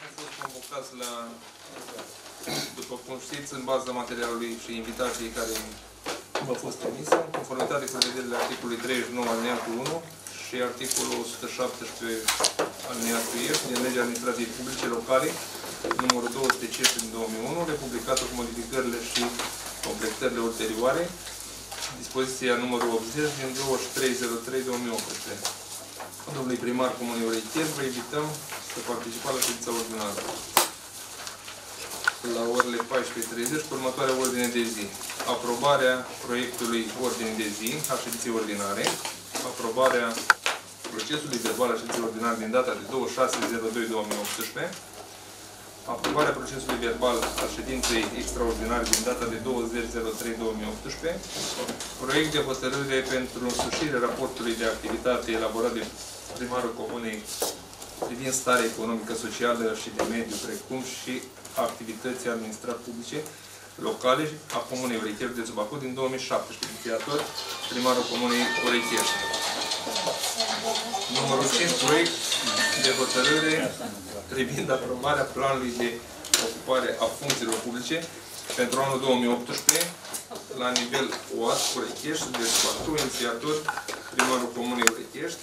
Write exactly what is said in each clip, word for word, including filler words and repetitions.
am fost convocați la, după cum știți, în baza materialului și invitației care v-a fost trimisă, în conformitate cu prevederile articolului treizeci și nouă alineatul unu și articolul o sută șaptesprezece alineatul F din Legea Administrației Publice Locale, numărul două sute cincisprezece din două mii unu, republicată cu modificările și completările ulterioare, dispoziția numărul optzeci din douăzeci și trei zero trei două mii optsprezece. Domnului primar Comunei Urechier, vă invităm să participați la ședința ordinară la orele paisprezece treizeci cu următoarea ordine de zi. Aprobarea proiectului ordine de zi a ședinței ordinare, aprobarea procesului verbal a ședinței ordinare din data de douăzeci și șase zero doi două mii optsprezece, aprobarea procesului verbal a ședinței extraordinare din data de douăzeci zero trei două mii optsprezece, proiect de hotărâre pentru însușirea raportului de activitate elaborat de primarul Comunei privind starea economică, socială și de mediu, precum și activității administrative publice locale a Comunei Urechier de Zubacu din două mii șaptesprezece. Inițiator, primarul Comunei Urechier. Numărul cinci, proiect de hotărâre privind aprobarea planului de ocupare a funcțiilor publice pentru anul două mii optsprezece la nivel O A S Urechești de Zubacu, inițiator, primarul Comunei Urechești.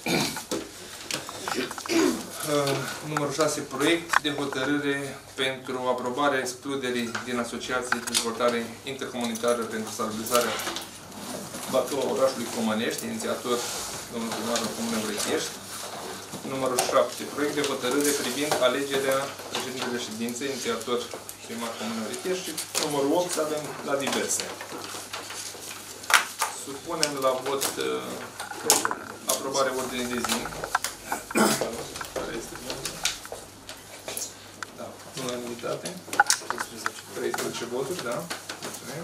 Uh, numărul șase, proiect de hotărâre pentru aprobarea excluderii din Asociație de Dezvoltare Intercomunitară pentru Stabilizarea Bacău orașului Comănești, inițiator domnul primarul Comunei Urechești. Numărul șapte, proiect de hotărâre privind alegerea președintelui ședinței, inițiator primar Comunei Urechești. Și numărul opt avem la diverse. Supunem la vot uh, aprobarea ordinii de zi. Care este? Da. Unanimitate. treisprezece voturi, da? Mulțumim.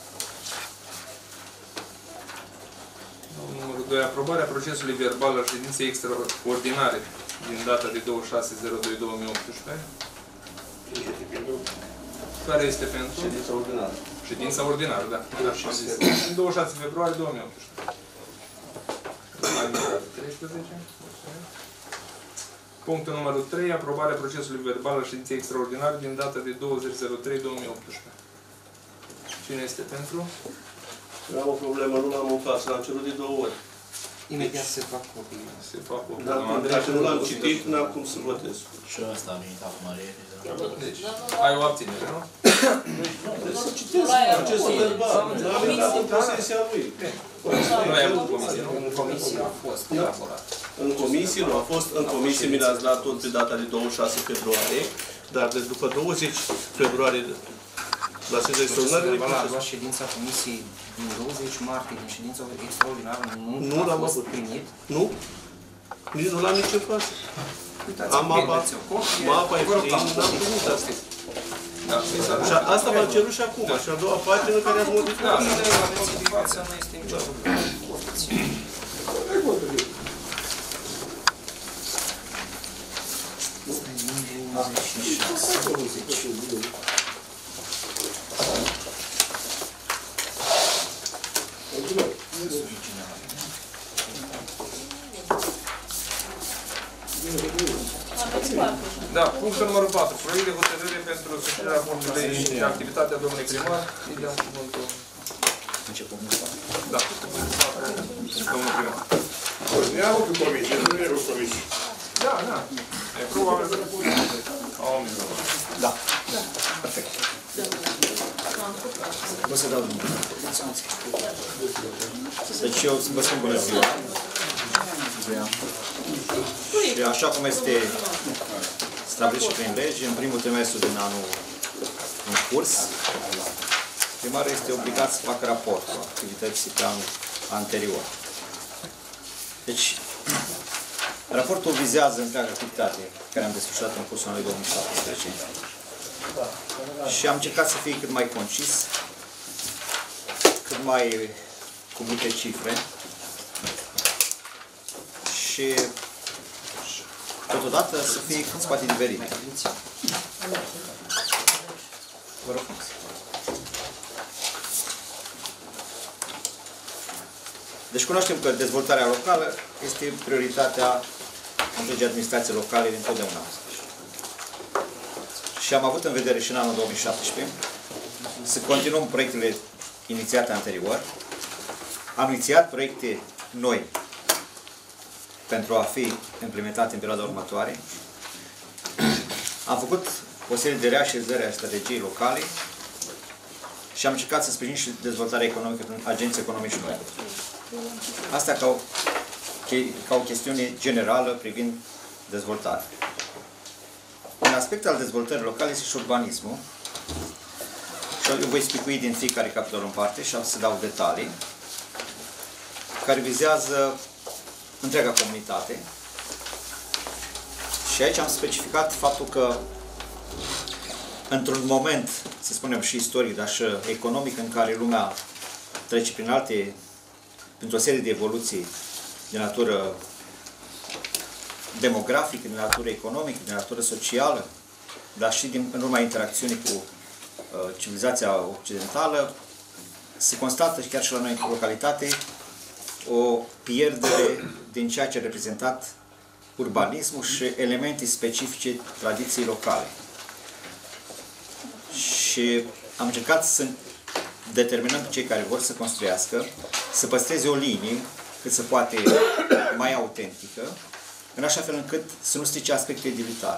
Numărul doi. Aprobarea procesului verbal al ședinței extraordinare din data de douăzeci și șase zero doi două mii optsprezece. Care este pentru? Ședința ordinară. Ședința ordinară, da. În douăzeci și șase februarie două mii optsprezece. treisprezece. Punctul numărul trei. Aprobarea procesului verbal al ședinței extraordinare din data de douăzeci zero trei două mii optsprezece. Cine este pentru? Eu am o problemă, nu l-am în față, l-am cerut de două ori. Imediat se fac copii. Se fac copii. Dacă nu l-am citit, n-am cum să votez. Și ăsta a venit acum repede. Deci, ai o abținere, nu? Trebuie să citesc procesul verbal. N-am venit în posesia lui. Nu ai avut comisie, nu? În comisie a fost elaborat. În comisie nu a fost. În comisie mi l-ați dat tot pe data de douăzeci și șase februarie. Dar de după douăzeci februarie la ședința extraordinară A luat ședința comisiei din douăzeci martie, din ședința extraordinară, nu a l-am fost avut. primit. Nu? Nici nu l-am nici în față. Am mapa, mapa e prin, n-am primit asta. Și asta v-am cerut și acum, și a doua pagină care ați modificat. Motivația nu este nicio problemă. Da, punctul numărul patru. Proiect de hotărâre pentru susținerea raportului de activitatea domnului primar. Îi dăm cuvântul. Începem. Da, domnul primar. Ne am avut comisie, nu e o comisie. Da, da. E probabil să au Da. Perfect. Vă să dau numărul. Deci eu vă spun bună ziua. Și așa cum este stabilit și prin lege, în primul trimestru din anul în curs, primarul este obligat să facă raportul activității pe anul anterior. Deci, raportul vizează întreaga activitate care am desfășurat în cursul anului două mii șaptesprezece și am încercat să fie cât mai concis, cât mai cu multe cifre și totodată să fie cât se poate de veridic. Vă rog. Deci cunoaștem că dezvoltarea locală este prioritatea întregii administrații locale dintotdeauna. și am avut în vedere și în anul două mii șaptesprezece să continuăm proiectele inițiate anterior. Am inițiat proiecte noi pentru a fi implementate în perioada următoare. Am făcut o serie de reașezări a strategiei locale și am încercat să sprijinim și dezvoltarea economică prin agenți economici noi. Asta ca o, ca o chestiune generală privind dezvoltarea. Un aspect al dezvoltării locale este și urbanismul. Și eu voi spicui din fiecare capitol în parte și am să dau detalii care vizează întreaga comunitate. Și aici am specificat faptul că într-un moment, să spunem și istoric, dar și economic, în care lumea trece prin alte, printr-o serie de evoluții de natură demografică, de natură economică, de natură socială, dar și din, în urma interacțiunii cu uh, civilizația occidentală, se constată chiar și la noi în localitate o pierdere din ceea ce a reprezentat urbanismul și elemente specifice tradiției locale. Și am încercat să determinăm pe cei care vor să construiască să păstreze o linie cât se poate mai autentică, în așa fel încât să nu strice aspectul edilitar.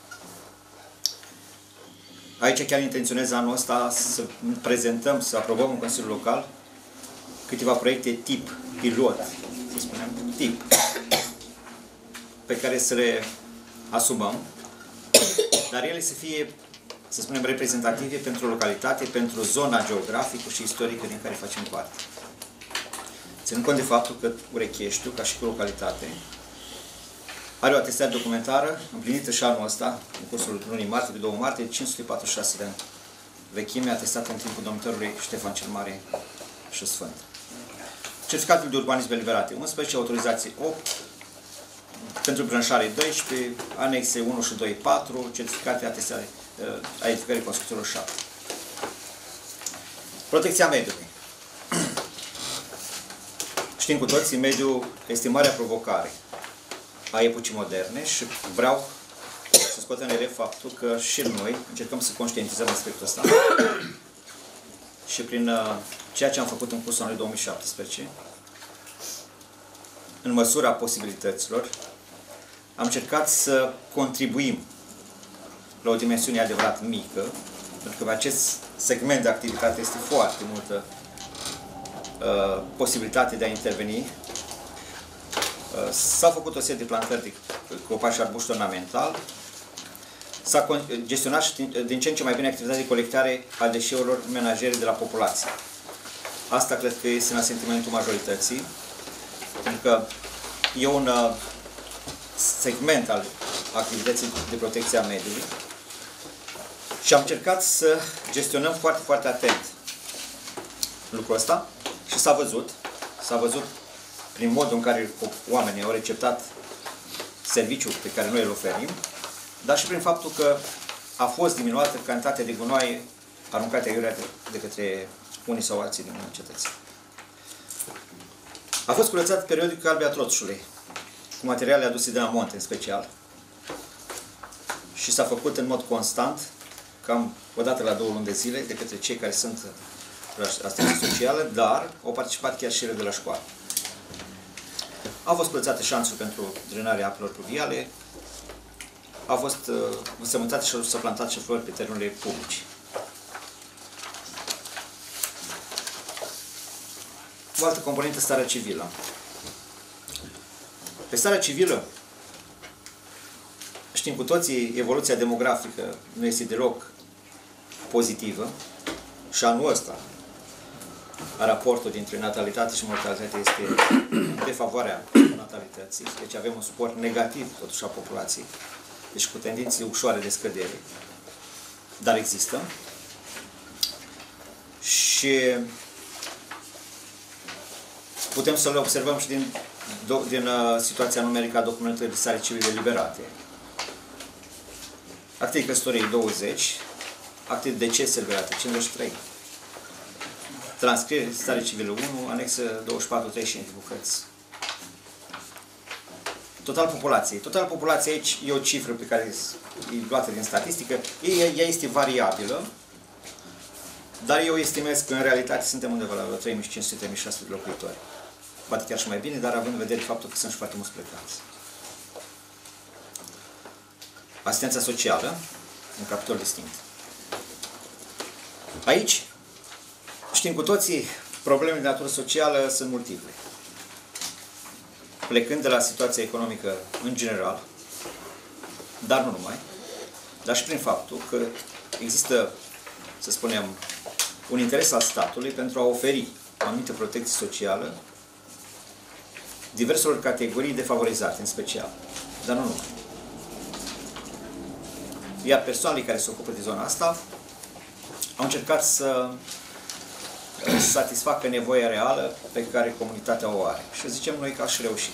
Aici chiar intenționez anul ăsta să prezentăm, să aprobăm în Consiliul Local câteva proiecte tip, pilot, să spunem, tip, pe care să le asumăm, dar ele să fie, să spunem, reprezentative pentru localitate, pentru zona geografică și istorică din care facem parte. Ținând cont de faptul că Urecheștiul, ca și cu localitate, are o atestare documentară împlinită și anul ăsta, în cursul lunii martie, de două martie, de cinci sute patruzeci și șase de ani vechime, atestată în timpul domnitorului Ștefan cel Mare și Sfânt. Certificatele de urbanism eliberate unsprezece, autorizații opt, pentru branșare doisprezece, anexe unu și doi patru, certificate atestare a edificării construcțiilor șapte. Protecția mediului. Știm cu toții, mediul este marea provocare a epocii moderne și vreau să scot în relief faptul că și noi încercăm să conștientizăm aspectul ăsta și prin uh, ceea ce am făcut în cursul anului două mii șaptesprezece, în măsura posibilităților, am încercat să contribuim la o dimensiune adevărat mică, pentru că pe acest segment de activitate este foarte multă uh, posibilitate de a interveni. Uh, S-au făcut o serie de plantări de copaci și arbuști ornamentali, s-a gestionat și din ce în ce mai bine activitatea de colectare a deșeurilor menajere de la populație. Asta cred că este în asentimentul majorității, pentru că e un uh, segment al activității de protecție a mediului și am încercat să gestionăm foarte, foarte atent lucrul ăsta și s-a văzut, s-a văzut prin modul în care oamenii au receptat serviciul pe care noi îl oferim, dar și prin faptul că a fost diminuată cantitatea de gunoaie aruncate aiurea de, de către unii sau alții din cetățeni. A fost curățat periodic Calvia Trotușului, cu materiale aduse de la munte în special, și s-a făcut în mod constant, cam o dată la două luni de zile, de către cei care sunt la asistență socială, dar au participat chiar și ele de la școală. Au fost plățate șanțuri pentru drenarea apelor pluviale, au fost uh, însămânțate și s-au plantat și flori pe terenurile publice. O altă componentă, starea civilă. Pe starea civilă, știm cu toții, evoluția demografică nu este deloc pozitivă și anul ăsta raportul dintre natalitate și mortalitate este de favoarea natalității, deci avem un suport negativ totuși a populației, deci cu tendințe ușoare de scădere, dar există. Și putem să le observăm și din, din uh, situația numerică a documentării de stare civile eliberate. Acte de căsătorie douăzeci, acte de deces eliberate cincizeci și trei. Transcriere, stare civilă unu, anexă douăzeci și patru, treizeci și cinci bucăți. total populației. Total populației aici e o cifră pe care e luată din statistică. Ea este variabilă, dar eu estimez că în realitate suntem undeva la trei mii cinci sute - trei mii șase sute de locuitori. Poate chiar și mai bine, dar având în vedere faptul că sunt și foarte mulți plecați. Asistența socială, un capitol distinct. Aici, știm cu toții, problemele de natură socială sunt multiple. Plecând de la situația economică în general, dar nu numai, dar și prin faptul că există, să spunem, un interes al statului pentru a oferi o anumită protecție socială diverselor categorii defavorizate, în special, dar nu numai. Iar persoanele care se ocupă de zona asta au încercat să satisfacă nevoia reală pe care comunitatea o are. Și zicem noi că a și reușit.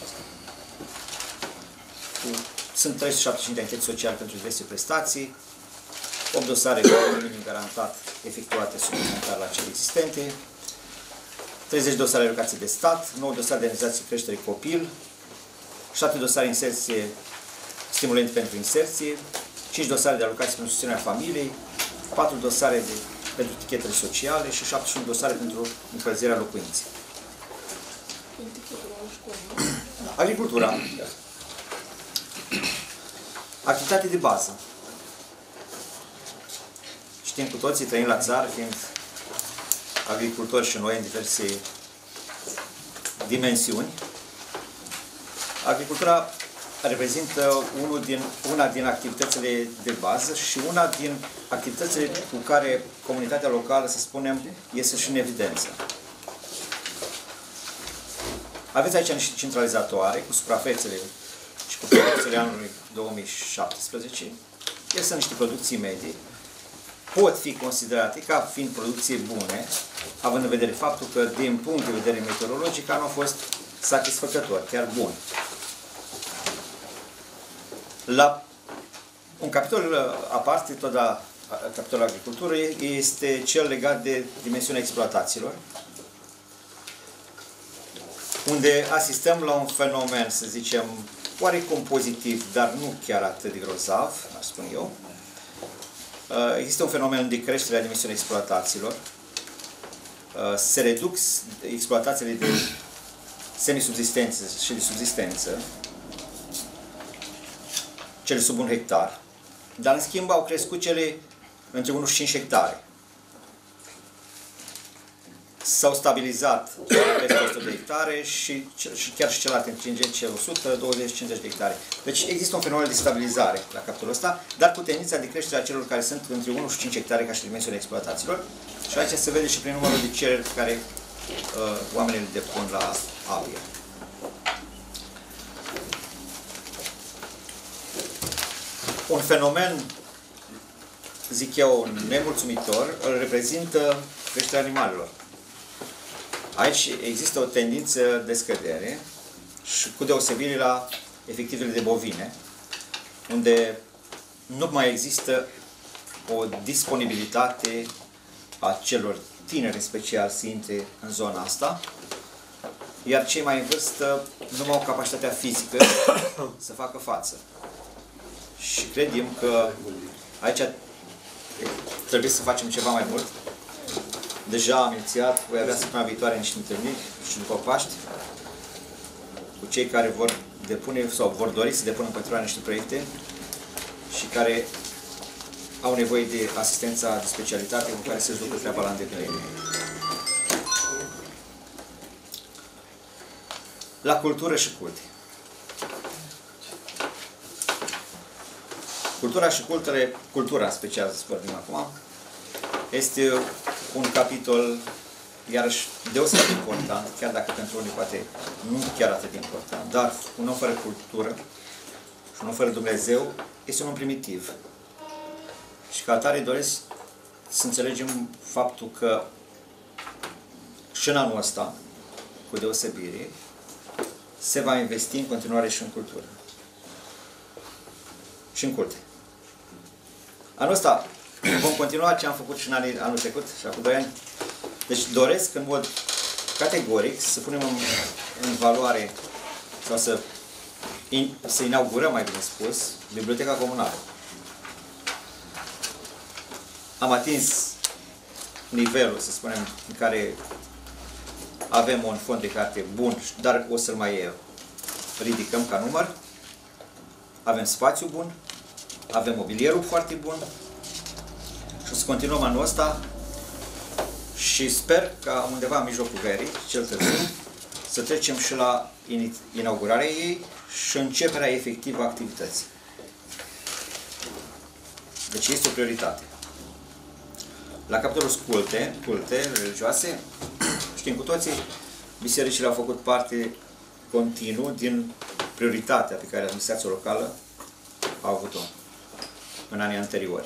Sunt trei sute șaptezeci și cinci de entități sociale pentru diverse prestații, opt dosare de minim garantat efectuate suplimentar la cele existente, treizeci dosare de educație de stat, nouă dosare de organizație creștere copil, șapte dosare inserție, stimulente pentru inserție, cinci dosare de alocație pentru susținerea familiei, patru dosare de, pentru tichetele sociale și șaptezeci și unu dosare pentru încălzirea locuinței. Agricultura. Activitate de bază. Știm cu toții, trăim la țară, fiind agricultori și noi în diverse dimensiuni. Agricultura reprezintă unul din, una din activitățile de bază și una din activitățile cu care comunitatea locală, să spunem, iese și în evidență. Aveți aici niște centralizatoare cu suprafețele și cu producțiile anului două mii șaptesprezece. Ele sunt niște producții medii. Pot fi considerate ca fiind producții bune, având în vedere faptul că, din punct de vedere meteorologic, anul a fost satisfăcător, chiar bun. La un capitol aparte, tot la capitolul agricultură, este cel legat de dimensiunea exploatațiilor, unde asistăm la un fenomen, să zicem, oarecum pozitiv, dar nu chiar atât de grozav, aș spune eu. Există un fenomen de creștere a dimensiunii exploatațiilor. Se reduc exploatațiile de semisubzistență și de subzistență, cele sub un hectar, dar în schimb au crescut cele între unu și cinci hectare. S-au stabilizat peste o sută de hectare și, și chiar și celelalte între o sută, douăzeci, cincizeci de hectare. Deci există un fenomen de stabilizare la capitolul ăsta, dar cu tendința de creștere a celor care sunt între unu și cinci hectare ca și dimensiunea exploatațiilor. Și aici se vede și prin numărul de cereri pe care uh, oamenii le depun la A B I A. Un fenomen, zic eu, nemulțumitor, îl reprezintă creșterea animalelor. Aici există o tendință de scădere și cu deosebire la efectivele de bovine, unde nu mai există o disponibilitate a celor tineri, în special, să intre în zona asta, iar cei mai în vârstă nu mai au capacitatea fizică să facă față. Și credem că aici trebuie să facem ceva mai mult. Deja am inițiat, voi avea săptămâna viitoare niște întâlniri și după Paști cu cei care vor depune sau vor dori să depună în continuare niște proiecte și care au nevoie de asistența de specialitate cu care să-și ducă treaba la îndeplinire. La cultură și culte. Cultura și cultele, cultura în special, să vorbim acum, este un capitol, iarăși, deosebit de important, chiar dacă pentru unii poate nu chiar atât de important, dar un om fără cultură și un om fără Dumnezeu este un om primitiv. Și ca atare doresc să înțelegem faptul că și în anul ăsta, cu deosebire, se va investi în continuare și în cultură. Și în culte. Anul ăsta vom continua ce am făcut și în anii, anul trecut și acum doi ani. Deci doresc în mod categoric să punem în, în valoare sau să in, să inaugurăm, mai bine spus, Biblioteca Comunală. Am atins nivelul, să spunem, în care avem un fond de carte bun, dar o să-l mai ridicăm ca număr. Avem spațiu bun, avem mobilierul foarte bun și o să continuăm anul ăsta și sper ca undeva în mijlocul verii, cel târziu, să trecem și la inaugurarea ei și începerea efectivă a activității. Deci este o prioritate. La capitolul culte, culte religioase, știm cu toții, bisericile au făcut parte continuu din prioritatea pe care administrația locală a avut-o în anii anteriori.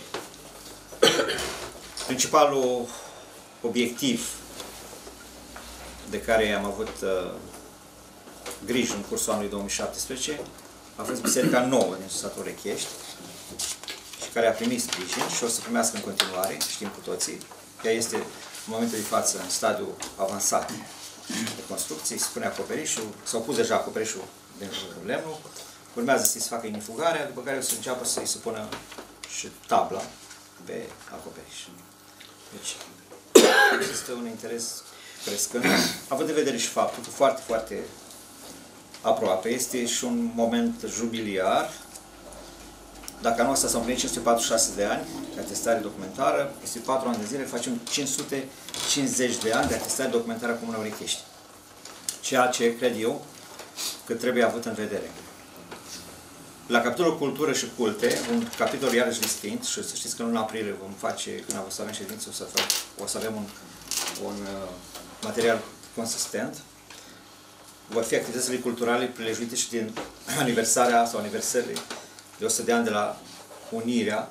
Principalul obiectiv de care am avut uh, grijă în cursul anului două mii șaptesprezece a fost biserica nouă din satul Rechești și care a primit sprijin și o să primească în continuare, știm cu toții. Ea este în momentul de față în stadiu avansat de construcție, se pune acoperișul, s-au pus deja acoperișul din lemnul, urmează să-i se facă inifugarea, după care o să înceapă să-i se pună și tabla pe acoperiș. Deci, există un interes crescând, având în vedere și faptul că foarte, foarte aproape este și un moment jubiliar. Dacă anul ăsta s-au împlinit cinci sute patruzeci și șase de ani de atestare documentară, peste patru ani de zile facem cinci sute cincizeci de ani de atestare documentară a Comunei Urechești. Ceea ce cred eu că trebuie avut în vedere. La capitolul cultură și culte, un capitol iarăși distinct, și să știți că în luna aprilie vom face, când o să avem ședință, o să, fac, o să avem un, un uh, material consistent. Vor fi activitățile culturale prilejuite și din aniversarea sau aniversările de o sută de ani de la unirea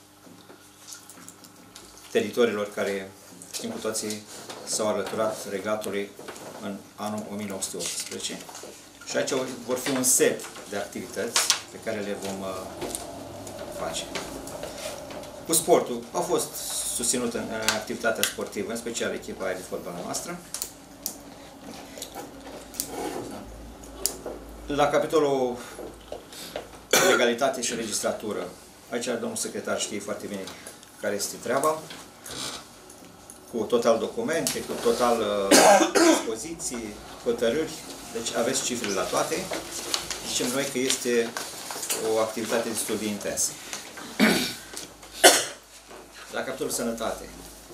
teritoriilor care, știm cu toții, s-au alăturat regatului în anul o mie nouă sute optsprezece. Și aici vor fi un set de activități pe care le vom uh, face. Cu sportul, au fost susținut în, în activitatea sportivă, în special echipa aia de fotbal noastră. La capitolul legalitate și registratură, aici domnul secretar știe foarte bine care este treaba, cu total documente, cu total uh, dispoziții, hotărâri, deci aveți cifrele la toate. Zicem noi că este o activitate destul de intensă. La capitolul sănătate.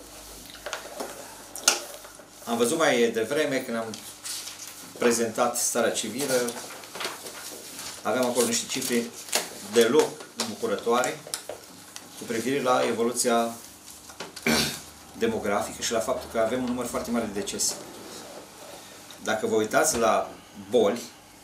Am văzut mai devreme când am prezentat starea civilă, aveam acolo niște cifre deloc îmbucurătoare cu privire la evoluția demografică și la faptul că avem un număr foarte mare de decese. Dacă vă uitați la boli,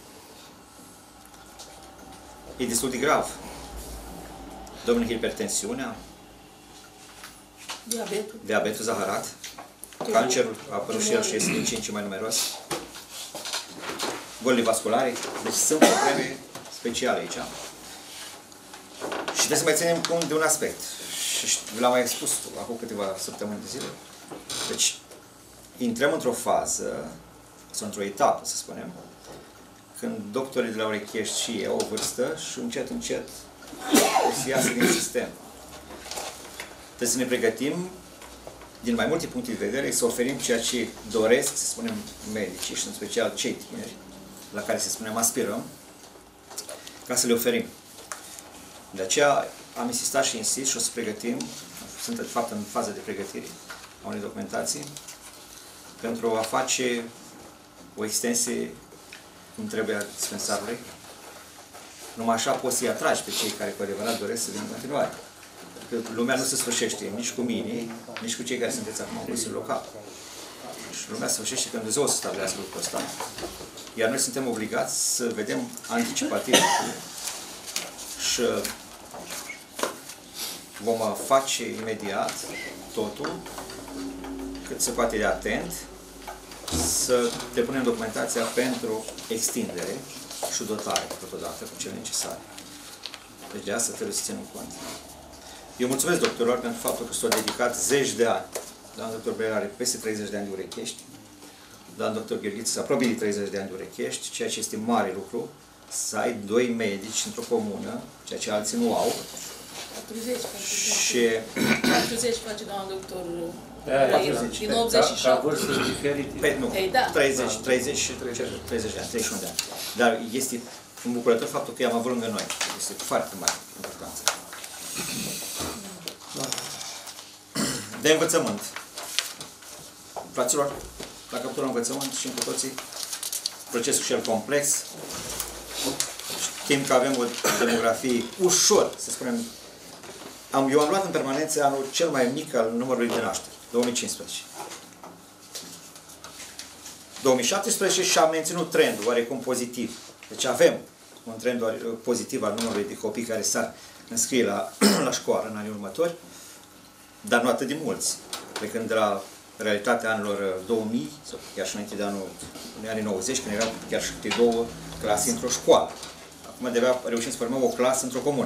e destul de grav. Domnul, hipertensiunea, diabetul, diabetul zaharat, cancerul a apărut și el și este din ce în ce mai numeros, bolile vasculare, deci sunt probleme speciale aici. Și trebuie să mai ținem cont de un aspect. Și l-am mai spus acum câteva săptămâni de zile. Deci, intrăm într-o fază, sau într-o etapă, să spunem, când doctorii de la Urechești și ei au o vârstă și încet, încet o să iasă din sistem. Trebuie să ne pregătim, din mai multe puncte de vedere, să oferim ceea ce doresc, să spunem, medicii și în special cei tineri, la care, să spunem, aspirăm, ca să le oferim. De aceea am insistat și insist și o să pregătim, sunt de fapt în fază de pregătire a unei documentații, pentru a face o extensie cum trebuie a dispensarului. Numai așa poți să-i atragi pe cei care cu adevărat doresc să vină în continuare. Pentru că lumea nu se sfârșește nici cu mine, nici cu cei care sunteți acum în Consiliul Local. Și lumea se sfârșește când Dumnezeu o să stabilească lucrul ăsta. Iar noi suntem obligați să vedem anticipativ și vom face imediat totul cât se poate de atent să depunem documentația pentru extindere și dotare totodată cu cele necesare. Deci de asta trebuie să ținem cont. Eu mulțumesc doctorilor pentru faptul că s-au dedicat zeci de ani. Doamna doctor Breier are peste treizeci de ani de Urechești. Doamna doctor Gheorghiță aproape de treizeci de ani de Urechești, ceea ce este mare lucru să ai doi medici într-o comună, ceea ce alții nu au. patruzeci, Și... patruzeci face doamna doctor patruzeci, din optzeci și șapte. Ca vârste diferite. Păi nu, Ei, da. treizeci, treizeci și treizeci de ani, treizeci și unu de ani. Dar este îmbucurător faptul că i-am avut lângă noi. Este foarte mare importanță. De învățământ. Fraților, la capitolul învățământ știm cu toții procesul și el complex. Știm că avem o demografie ușor, să spunem. Am, eu am luat în permanență anul cel mai mic al numărului de nașteri, două mii cincisprezece. două mii șaptesprezece și-a menținut trendul oarecum pozitiv. Deci avem un trend pozitiv al numărului de copii care s-ar înscrie la, la școală în anii următori, dar nu atât de mulți. Plecând de la realitatea anilor două mii, sau chiar și înainte de anul în anii nouăzeci, când erau chiar și câte două clase într-o școală. Acum de-abia reușim să formăm o clasă într-o comună.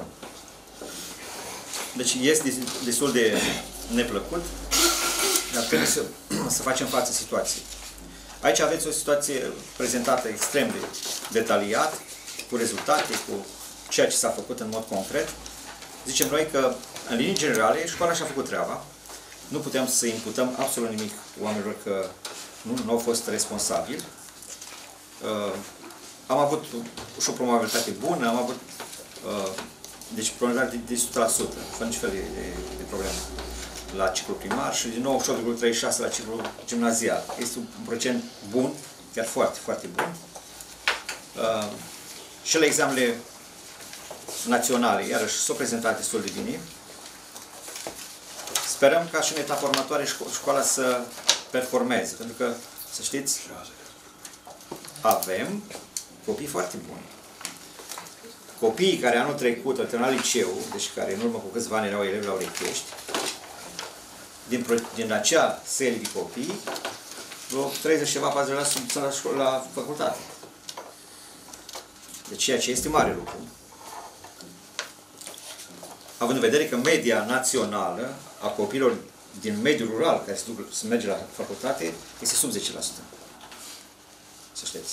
Deci este destul de neplăcut, dar trebuie să, să facem față situației. Aici aveți o situație prezentată extrem de detaliat, cu rezultate, cu ceea ce s-a făcut în mod concret. Zicem noi că, în linii generale, școala și-a făcut treaba. Nu putem să imputăm absolut nimic oamenilor că nu, nu au fost responsabili. Uh, am avut și o probabilitate bună, am avut uh, deci probabilitate de, de o sută la sută, fără nici fel de, de, de problemă la ciclul primar și din nouăzeci și opt virgulă treizeci și șase la ciclul gimnazial. Este un procent bun, chiar foarte, foarte bun. Uh, și la examenele naționale, iarăși, s-au prezentat destul de bine. Sperăm ca și în etapa următoare școala să performeze, pentru că, să știți, avem copii foarte buni. Copiii care anul trecut au terminat liceul, deci care în urmă cu câțiva ani erau elevi la Urechești, din, din acea serie de copii, vreo treizeci și ceva, patruzeci la sută sunt la, școală, la facultate. Deci ceea ce este mare lucru. Având în vedere că media națională a copiilor din mediul rural care se, duc, se merge la facultate este sub zece la sută. Să știți.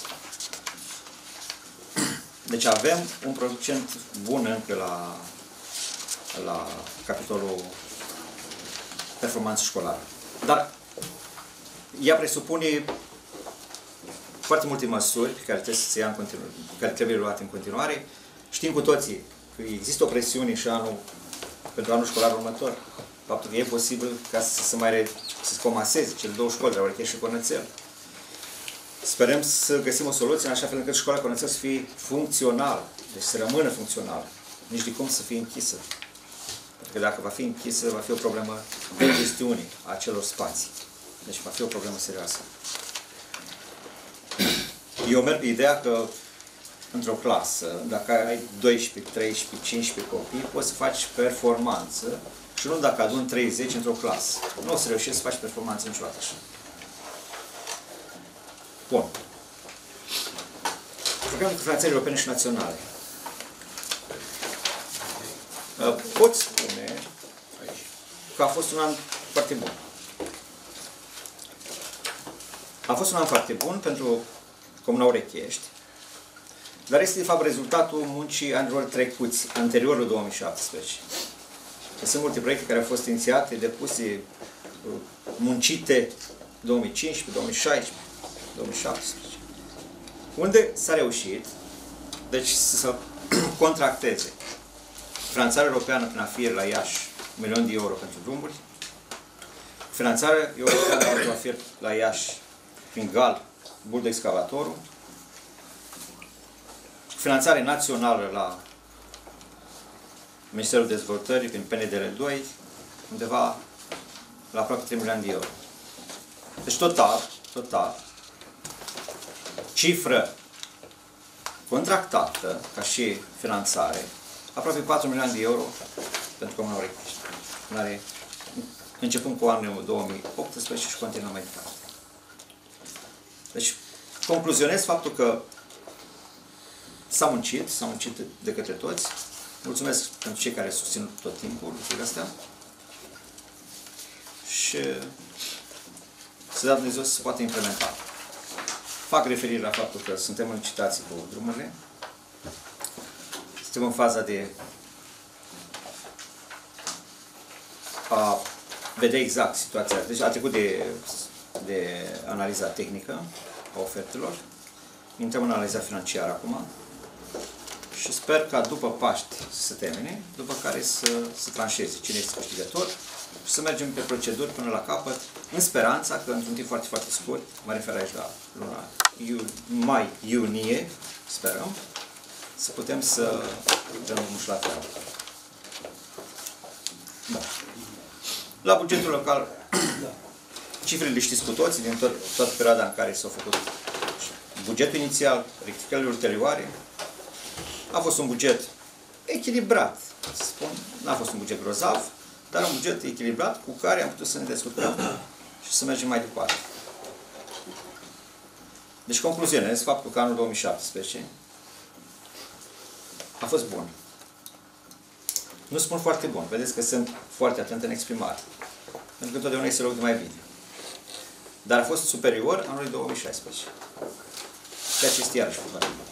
Deci avem un procent bun încă la, la capitolul performanță școlară. Dar ea presupune foarte multe măsuri pe care trebuie să se ia în continuare, care trebuie luate în continuare. Știm cu toții că există o presiune și anul, pentru anul școlar următor. Faptul că e posibil ca să se mai re, să se comaseze cele două școli, la Urechești și Cornățel. Sperăm să găsim o soluție în așa fel încât școala Cornățel să fie funcțională, deci să rămână funcțională, nici de cum să fie închisă. Pentru că dacă va fi închisă, va fi o problemă de gestiune a acelor spații. Deci va fi o problemă serioasă. Eu merg pe ideea că într-o clasă, dacă ai doisprezece, treisprezece, cincisprezece copii, poți să faci performanță și nu dacă aduni treizeci într-o clasă. Nu o să reușești să faci performanță niciodată așa. Bun. Programul cu finanțări europene și naționale. Pot spune că a fost un an foarte bun. A fost un an foarte bun pentru Comuna Urechești, dar este de fapt rezultatul muncii anilor trecuți, anteriorul două mii șaptesprezece. Sunt multe proiecte care au fost inițiate, depuse, muncite două mii cincisprezece, două mii șaisprezece, două mii șaptesprezece, unde s-a reușit, deci să contracteze finanțarea europeană prin afier la Iași, un milion de euro pentru drumuri, finanțarea europeană pentru afier la Iași prin Gal, buldo excavatorul, finanțare națională la Ministerul Dezvoltării prin P N D L doi, undeva la aproape trei milioane de euro. Deci total, total, cifră contractată ca și finanțare, aproape patru milioane de euro pentru Comuna Urechești, începând cu anul două mii optsprezece și continuă mai departe. Deci, concluzionez faptul că s-a muncit, s-a muncit de către toți. Mulțumesc pentru cei care susțin tot timpul lucrurile astea. Și să dea Dumnezeu să se poată implementa. Fac referire la faptul că suntem în licitații cu drumurile. suntem în faza de a vedea exact situația. Deci a trecut de, de analiza tehnică a ofertelor. Intrăm în analiza financiară acum. Și sper ca după Paști să se termine, după care să se tranșeze cine este câștigător și să mergem pe proceduri până la capăt, în speranța că într-un timp foarte, foarte scurt, mă refer aici la luna mai-iunie, sperăm, să putem să dăm un muș la treabă. Da. La bugetul local, cifrele le știți cu toții, din tot, toată perioada în care s-a făcut bugetul inițial, rectificările ulterioare. A fost un buget echilibrat, să spun, n-a fost un buget grozav, dar un buget echilibrat cu care am putut să ne descurcăm și să mergem mai departe. Deci, concluzionez faptul că anul două mii șaptesprezece a fost bun. Nu spun foarte bun, vedeți că sunt foarte atent în exprimare, pentru că întotdeauna este loc de mai bine. Dar a fost superior anului două mii șaisprezece. Ceea ce este iarăși foarte bun.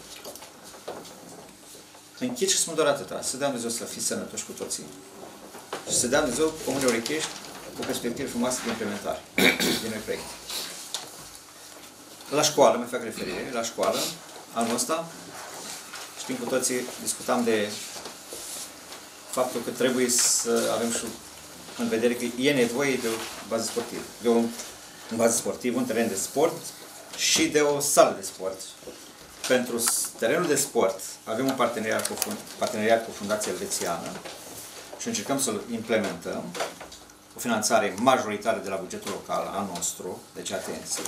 Închid și spun doar atâta, să dea Dumnezeu să fiți sănătoși cu toții și să dea Dumnezeu Comunei Orechești o perspectivă frumoasă de implementare din noi proiecte. La școală, mai fac referire, la școală, anul ăsta, știm cu toții, discutam de faptul că trebuie să avem și în vedere că e nevoie de o bază sportivă, de o bază sportivă, un teren de sport și de o sală de sport. Pentru terenul de sport avem un parteneriat cu, parteneriat cu Fundația Elvețiană și încercăm să-l implementăm, o finanțare majoritară de la bugetul local al nostru, deci atenție.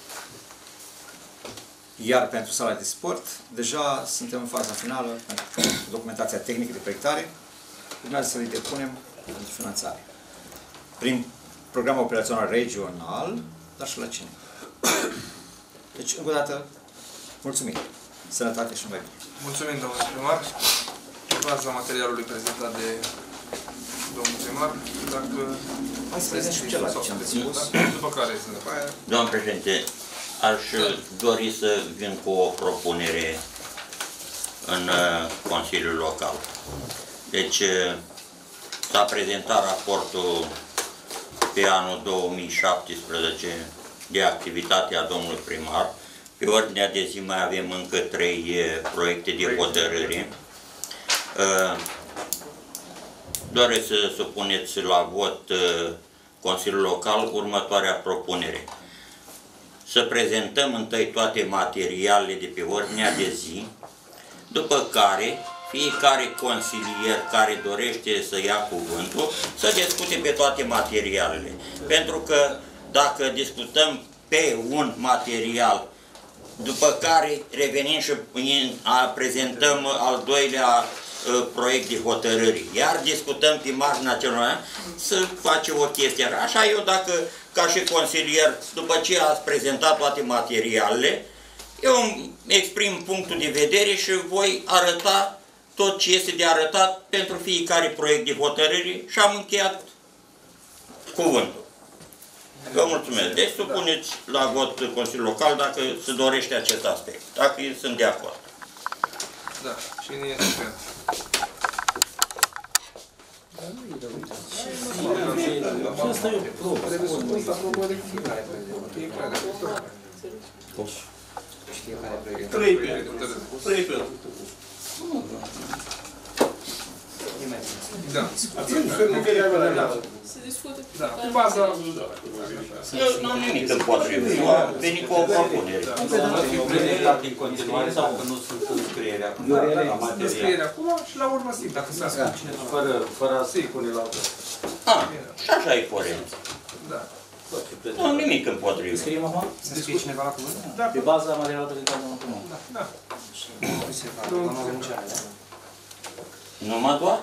Iar pentru sala de sport, deja suntem în faza finală, pentru documentația tehnică de proiectare, urmează să le depunem pentru finanțare. Prin programul operațional regional, dar și la cine. Deci, încă o dată, mulțumim! Sănătate și numai bine! Mulțumim, domnule primar. Pe baza materialului prezentat de domnul primar, dacă... Hai să vedem și celălalt ce am spus. După care să ne faia... Doamne președinte, aș dori să vin cu o propunere în Consiliul Local. Deci, s-a prezentat raportul pe anul două mii șaptesprezece de activitatea domnului primar. Pe ordinea de zi mai avem încă trei proiecte de hotărâre. Doresc să supuneți la vot Consiliul Local următoarea propunere. Să prezentăm întâi toate materialele de pe ordinea de zi, după care fiecare consilier care dorește să ia cuvântul să discute pe toate materialele. Pentru că dacă discutăm pe un material, după care revenim și prezentăm al doilea uh, proiect de hotărâri, iar discutăm pe marginea celor, să face o chestie. Așa eu, dacă, ca și consilier, după ce ați prezentat toate materialele, eu îmi exprim punctul de vedere și voi arăta tot ce este de arătat pentru fiecare proiect de hotărâri și am încheiat cuvântul. Vă mulțumesc. Deci supuneți la vot Consiliul Local dacă se dorește acest aspect. Dacă sunt de acord. Da. Cine este pentru? Asta e o probă. Trei pentru. Trei pentru. Da. Se discută. Da. Pe baza... Eu nu am nimic împotrivă. Eu am venit cu o propunere. Să fiu prezentat în continuare sau că nu sunt înscriere acum la material? Înscriere acum și la urmă simt, dacă s-a spus cineva. Fără, fără a se pune la vot. Ah, și așa e corect. Da. Nu am nimic împotrivă. Scriem acum? Să scrie cineva la cuvânt? Da. Pe baza materialului prezentat domnul primar. Da. Da. Nu avem nici aia, da? Numai doar?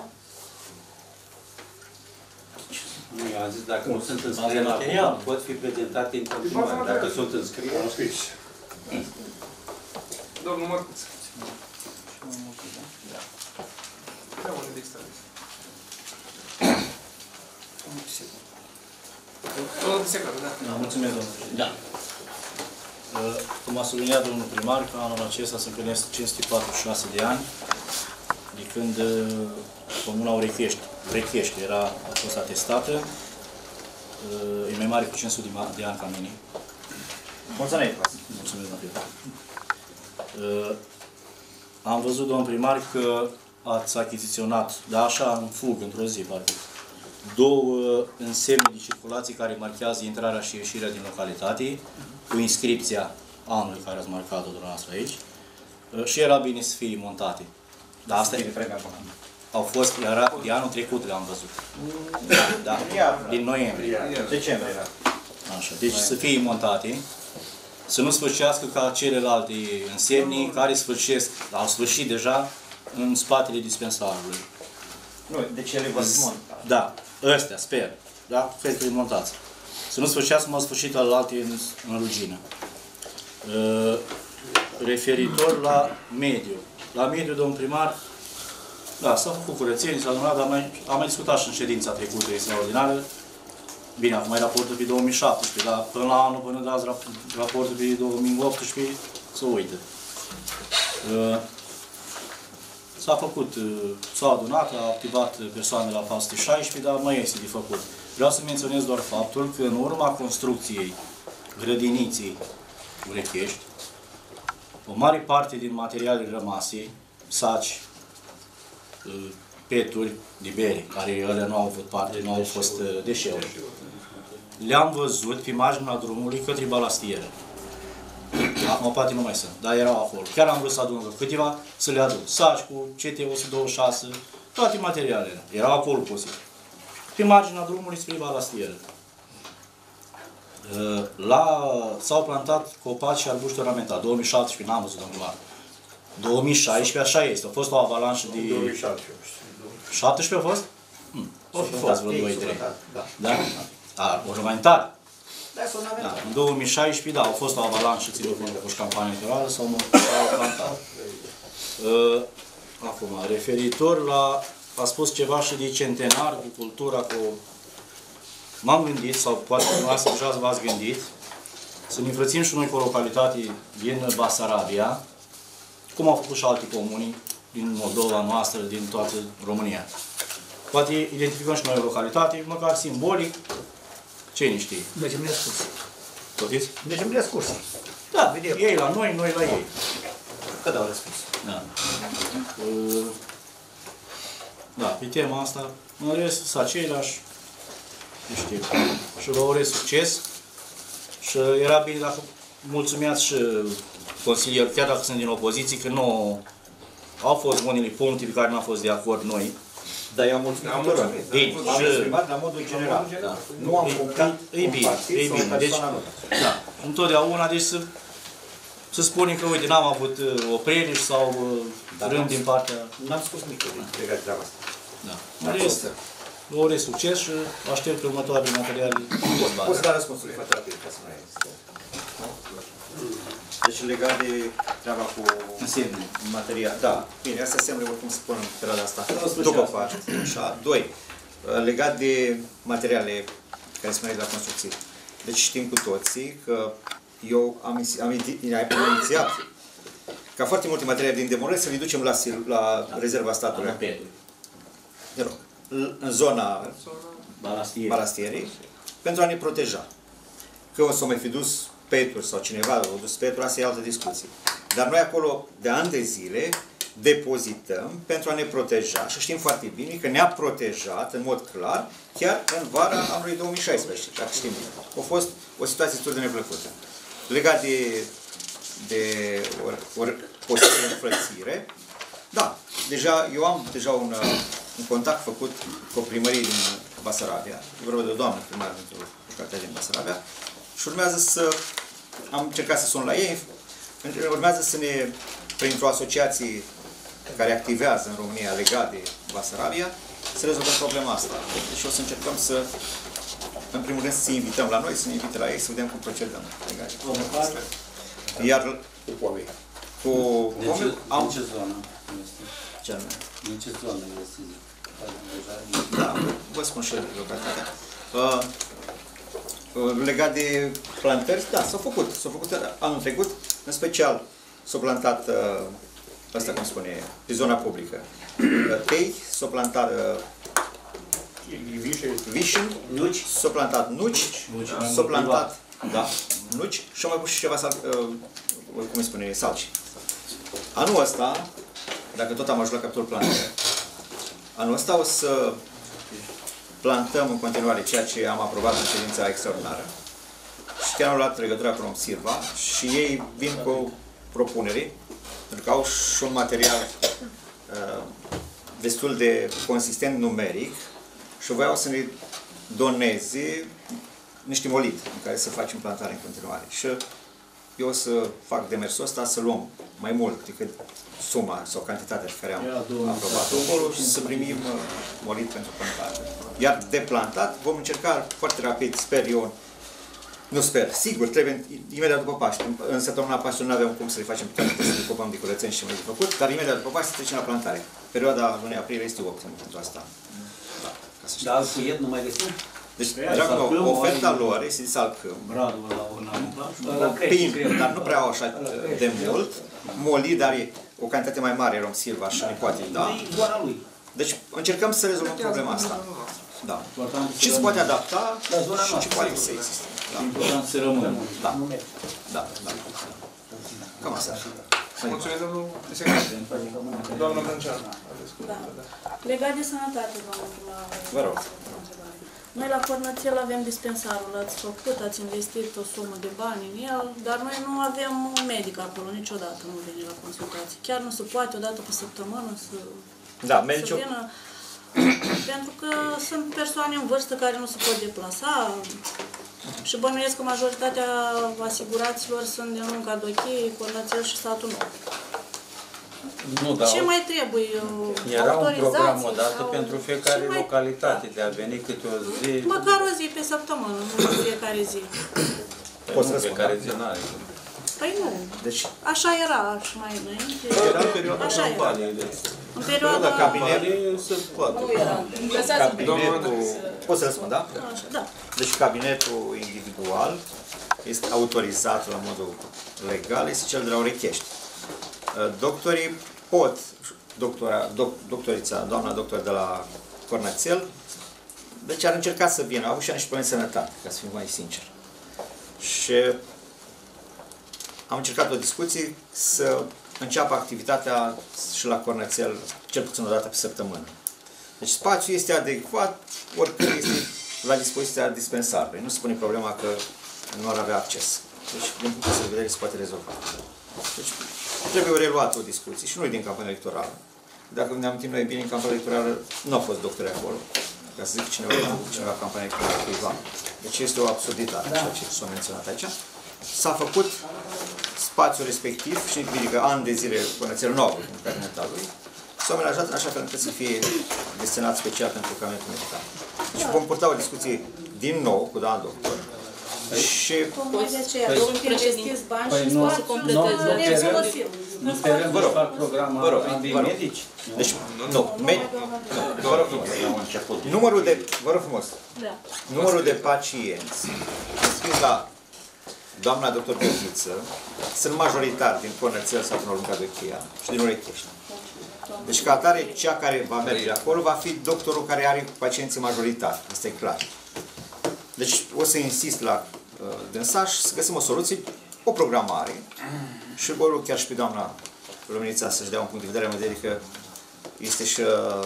Nu, eu am zis, dacă nu sunt înscriere la material, pot fi prezentate în continuare. Dacă sunt înscriere, Am scris. Domnul Mărcuț. Da, unde de extra. Domnul Pisecăr, da. Mulțumesc, domnule președinte. Da. Cum a subliniat domnul primar, că anul acesta se împlinesc cinci sute patruzeci și șase de ani de când uh, comuna Urechești, Urechești era, a fost atestată, uh, e mai mare cu cinci sute de ani ca mine. Mulțumesc! Mulțumesc, Matiu. Uh, am văzut, domn primar, că ați achiziționat, dar așa în fug, într-o zi, parcă, două însemne de circulație care marchează intrarea și ieșirea din localitate, cu inscripția anului care ați marcat-o dumneavoastră aici, și era bine să fie montate. Dar asta e, au fost, era de anul trecut le-am văzut. Da, din noiembrie. Decembrie era. Așa, deci să fie montate, să nu sfârșească ca celelalte însemni care sfârșesc, au sfârșit deja în spatele dispensarului. Nu, deci ele vor fi montate. Da, ăstea, sper. Da, cred că îi montați. Să nu sfârșească cum au sfârșit alte în, în rugină. Uh, referitor la mediu. La mediu, domn primar, da, s-a făcut curățenii, s-a adunat, dar mai, am mai discutat și în ședința trecută extraordinară. Bine, acum e raportul pe două mii șaptesprezece, dar până la anul, până dați raportul pe două mii optsprezece, să uită. Uh, S-a făcut, s-a adunat, a activat persoane la patru sute șaisprezece, dar mai este de făcut. Vreau să menționez doar faptul că în urma construcției grădiniței Urechești, o mare parte din materialele rămase, saci, peturi de bere, care ele nu au avut parte, nu au fost deșeuri, le-am văzut pe marginea drumului către balastieră. Acum poate nu mai sunt, dar erau acolo. Chiar am vrut să adun câteva, să le adun. Saci cu C T o sută douăzeci și șase, toate materialele. Erau acolo posibil. Pe marginea drumului spre balastieră. La, s-au plantat copaci și arbuști ornamentali. două mii șaptesprezece, n-am văzut, domnul. două mii șaisprezece, așa este. A fost o avalanșă de... două mii șaptesprezece. șaptesprezece a fost? Hmm. O fi fost vreo doi trei. Da? A, ornamentali. Da, în două mii șaisprezece, da, a fost o avalanșă ținut cu campania electorală, s-au plantat. Uh, acum, referitor la, a spus ceva și de centenar, cu cultura, cu... M-am gândit, sau poate dumneavoastră deja v-ați gândit, să ne înfrățim și noi cu o localitate din Basarabia, cum au făcut și alte comuni din Moldova noastră, din toată România. Poate identificăm și noi o localitate, măcar simbolic. Cine știe? Mergem de scurs. Poftiți? Mergem de scurs. Da, ei la noi, noi la ei. Că dau răspuns. Da. Uh, da, pe tema asta, în rest, sunt aceilași, nu știu, și vă urez succes. Și era bine dacă mulțumeați și consilierii, chiar dacă sunt din opoziție, că nu au fost unele puncte pe care nu am fost de acord noi. Dar eu am mulțumit tuturor. Bine. Am exprimat la modul general. Nu am punctat un partid sau o persoană. Da, întotdeauna, deci să, să spunem că, uite, n-am avut opriri sau rând din partea... N-am spus nici legat de treaba asta. Da. În rest, vă urez succes și aștept următoarele materiale. Poți da răspunsul foarte rapid, ca să mai Deci legat de treaba cu material, da, bine, astea semne oricum se pun în perioada asta, după parte, așa. Doi, legat de materiale care se merg la construcții. Deci știm cu toții că eu am, am, am inițiat ca foarte multe materiale din demolări să le ducem la, la rezerva statului. De rog, în zona balastierii, pentru a ne proteja. Că o să mai fi dus peturi sau cineva a dus peturi, asta e altă discuție. Dar noi acolo, de ani de zile, depozităm pentru a ne proteja și știm foarte bine că ne-a protejat în mod clar chiar în vara anului două mii șaisprezece, dacă știm bine. A fost o situație destul de neplăcută. Legat de, de or, or, posibilă înfrățire, da, deja, eu am deja un, un contact făcut cu o primărie din Basarabia, e vorba de o doamnă primară dintr-o localitate din Basarabia, și urmează să, am încercat să sun la ei, urmează să ne, printr-o asociație care activează în România legat de Basarabia, să rezolvăm problema asta. Deci o să încercăm să, în primul rând, să invităm la noi, să ne invite la ei, să vedem cum procedăm. Iar cu pomii. Cu pomii am... În ce zonă este? Ce anume? În ce zonă este? Da, vă spun și localitatea. Uh, Legat de plantări, da, s-au făcut. S-au făcut anul trecut, în special s-au plantat uh, asta cum spune, pe zona publică. Tei, s-o plantat vișin, nuci, s-o plantat nuci, s-o plantat, da, nuci și au mai pus și ceva, sal, cum îi spune, salci. Anul ăsta, dacă tot am ajuns la capitolul plantare, anul ăsta o să plantăm în continuare ceea ce am aprobat în ședința extraordinară. Și chiar am luat legătura cu Romsirva și ei vin cu propuneri, pentru că au și un material uh, destul de consistent numeric și voiau să ne doneze niște molid în care să facem plantare în continuare. Și eu o să fac demersul ăsta să luăm mai mult decât suma sau cantitatea pe care am aprobat acolo și să primim molid pentru plantare. Iar de plantat vom încerca foarte rapid, sper eu, nu sper, sigur, trebuie imediat după Paște. În săptămâna Paște nu avem cum să le facem toate, să ne ocupăm de curățeni și mai de făcut, dar imediat după Paște trecem la plantare. Perioada lunii aprilie este optimă pentru asta. Da, ca să Dar alcuiet nu mai găsim? Deci, dragul meu, oferta lor este de salcâm. Pin, dar nu prea au așa de mult. Molid are o cantitate mai mare, Romsirva, și ne poate da. Deci încercăm să rezolvăm problema asta. Da. Ce se poate adapta și ce poate să existe. Da. Important să rămână. Da. Da. Da. Cam asta. Mulțumesc, domnul secretar. Doamna Brânceanu. Da. Legat de sănătate, domnul primar. Vă rog. Noi la Cornățel avem dispensarul, l-ați făcut, ați investit o sumă de bani în el, dar noi nu avem un medic acolo, niciodată nu vine la consultații. Chiar nu se poate o dată pe săptămână să, da, să vină, pentru că sunt persoane în vârstă care nu se pot deplasa și bănuiesc că majoritatea asiguraților sunt din Lunga Dochie, Cornățel și satul nou. Nu, dar ce mai trebuie? Era un program odată sau... pentru fiecare mai... localitate, de a veni câte o zi. Măcar o zi pe săptămână, nu fiecare zi. Poți să fiecare zi n-are. Păi nu. Deci, așa era și mai înainte. Era în perioada campaniei. În perioada cabinetul se poate. Nu era. Cabinetul, pot să răspund, da? Da. Deci cabinetul individual este autorizat la modul legal, este cel de la Orechești. Doctorii pot, doctora, doc, doctorița, doamna doctor de la Cornățel, deci ar încerca să vină, au și niște probleme de sănătate, ca să fim mai sincer. Și am încercat o discuție să înceapă activitatea și la Cornățel cel puțin o dată pe săptămână. Deci spațiul este adecvat, oricând este la dispoziția dispensarului. Nu se pune problema că nu ar avea acces. Deci, din punctul de vedere, se poate rezolva. Deci, trebuie reluat o discuție și nu din campania electorală. Dacă ne amintim noi bine, în campania electorală nu au fost doctori acolo, ca să zic cineva, cineva campania electorală cuiva. Deci este o absurditate, ceea ce s-a menționat aici. S-a făcut spațiul respectiv și ridică ani de zile Cornățel nou în cabinetul lui. S-a amenajat în așa fel încât să fie destinat special pentru cabinetul medical. Și vom purta o discuție din nou cu doamna doctor. Și... Tocmai de aceea, domnul investiți bani și spațiul completezi. Nu sperăm să fac programa ambii medici? Deci, nu. Vă rog frumos. Numărul de, vă rog frumos, numărul de pacienți înscriși la doamna doctor Gheorghiță sunt majoritari din Cornățel sau din Lunga Dochia și din Orechești. Deci, ca atare, cea care va merge acolo va fi doctorul care are pacienții majoritari. Asta e clar. Deci, o să insist la uh, dânsa și să găsim o soluție, o programare și vă rog chiar și pe doamna Luminița să-și dea un punct de vedere, mă dedic că este și uh,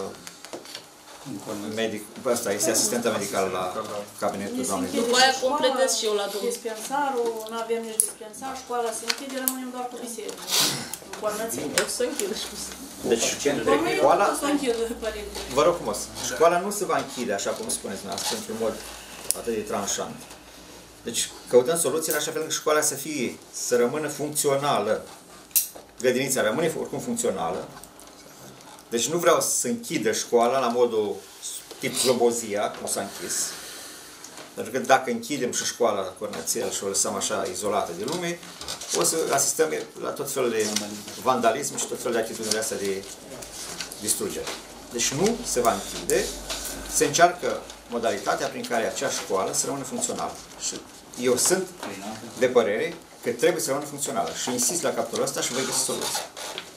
medic, ăsta, este asistentă medicală la cabinetul doamnei. După aia completez și eu la domnul. Dispensarul, nu avem nici dispensar, școala se închide, rămânem doar cu biserică. În Cornățel, o să închidă și cu deci, școala... o să închidă, părinte. Vă rog frumos, școala nu se va închide, așa cum spuneți dumneavoastră, într-un mod atât de tranșant. Deci, căutăm soluții în așa fel încât școala să fie, să rămână funcțională. Grădinița rămâne oricum funcțională. Deci nu vreau să închidă școala la modul tip Slobozia, cum s-a închis. Pentru că dacă închidem și școala la Cornățel și o lăsăm așa izolată de lume, o să asistăm la tot felul de vandalism și tot felul de atitudini astea de distrugere. Deci nu se va închide, se încearcă modalitatea prin care acea școală să rămână funcțională. Și eu sunt de părere că trebuie să rămână funcțională și insist la capitolul ăsta și voi găsi soluții.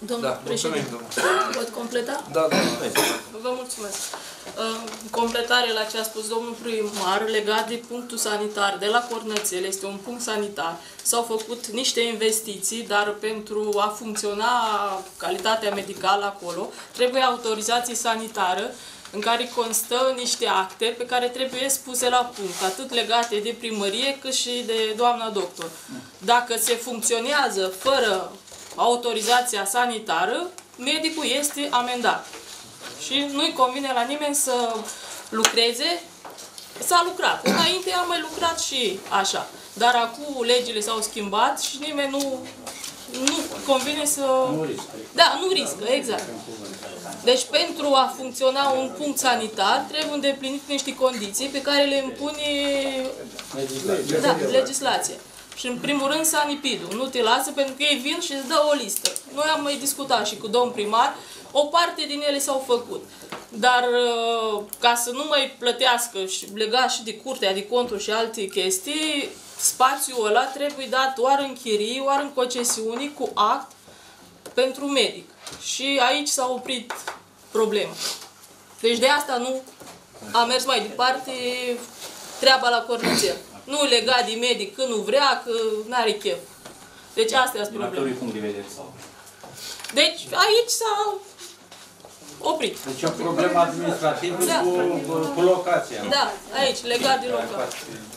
Domnul Da, președinte, mulțumim, domnul. pot completa? Da, da. Vă mulțumesc. În completare la ce a spus domnul primar legat de punctul sanitar de la Cornățel, este un punct sanitar. S-au făcut niște investiții, dar pentru a funcționa calitatea medicală acolo, trebuie autorizație sanitară în care constă niște acte pe care trebuie spuse la punct, atât legate de primărie cât și de doamna doctor. Dacă se funcționează fără autorizația sanitară, medicul este amendat. Și nu-i convine la nimeni să lucreze. S-a lucrat. Înainte am mai lucrat și așa. Dar acum legile s-au schimbat și nimeni nu, nu convine să... Nu riscă. Da, nu riscă, exact. Deci pentru a funcționa un punct sanitar trebuie îndeplinit niște condiții pe care le impune Legislație. da, legislația. Și în primul rând Sanipidul. Nu te lasă pentru că ei vin și îți dă o listă. Noi am mai discutat și cu domnul primar, o parte din ele s-au făcut. Dar ca să nu mai plătească și legat și de curtea de conturi și alte chestii, spațiul ăla trebuie dat doar în chirii, doar în concesiuni cu act pentru medic. Și aici s-a oprit problema. Deci de asta nu a mers mai departe treaba la Cornățel. Nu legat de medic când nu vrea, că n-are chef. Deci astea sunt probleme. punct de vedere sau? Deci aici s-a oprit. Deci o problemă administrativă Da. cu, cu locația. Da, aici, legat de local.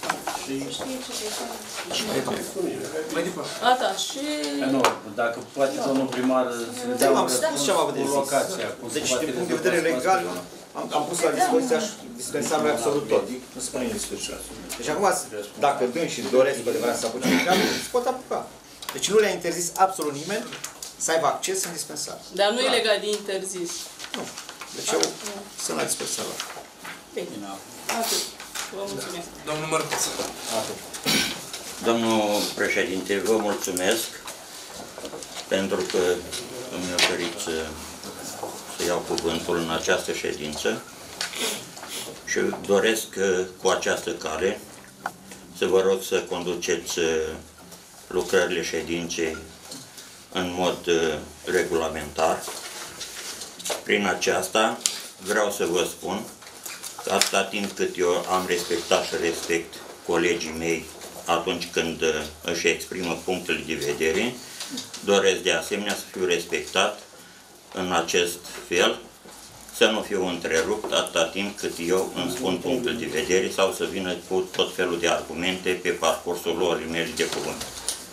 Ata, și... Nu, dacă poate domnul primar să ne dea un am spus răspuns ce am avut de cu zis. locația. cum se Deci, poate din punct de rezolva vedere legal, spațiul. am, am pus la dispoziția dispensabilă absolut tot. Nu se pune în discuție. Deci acum, dacă dâns și doresc cu adevărat să apuce treabă, se pot apuca. Deci nu le-a interzis absolut nimeni să aibă acces în dispensar. Dar nu e legat de interzis. Nu. Deci eu sunt la dispensar. Bine. Atât. Vă mulțumesc. Domnul Mărcuț. Domnul președinte, vă mulțumesc pentru că îmi oferiți să, să iau cuvântul în această ședință și doresc cu această cale să vă rog să conduceți lucrările ședinței în mod regulamentar. Prin aceasta vreau să vă spun că atâta timp cât eu am respectat și respect colegii mei atunci când își exprimă punctele de vedere, doresc de asemenea să fiu respectat în acest fel, să nu fiu întrerupt atâta timp cât eu îmi spun punctul de vedere sau să vină cu tot felul de argumente pe parcursul lor mele de cuvânt.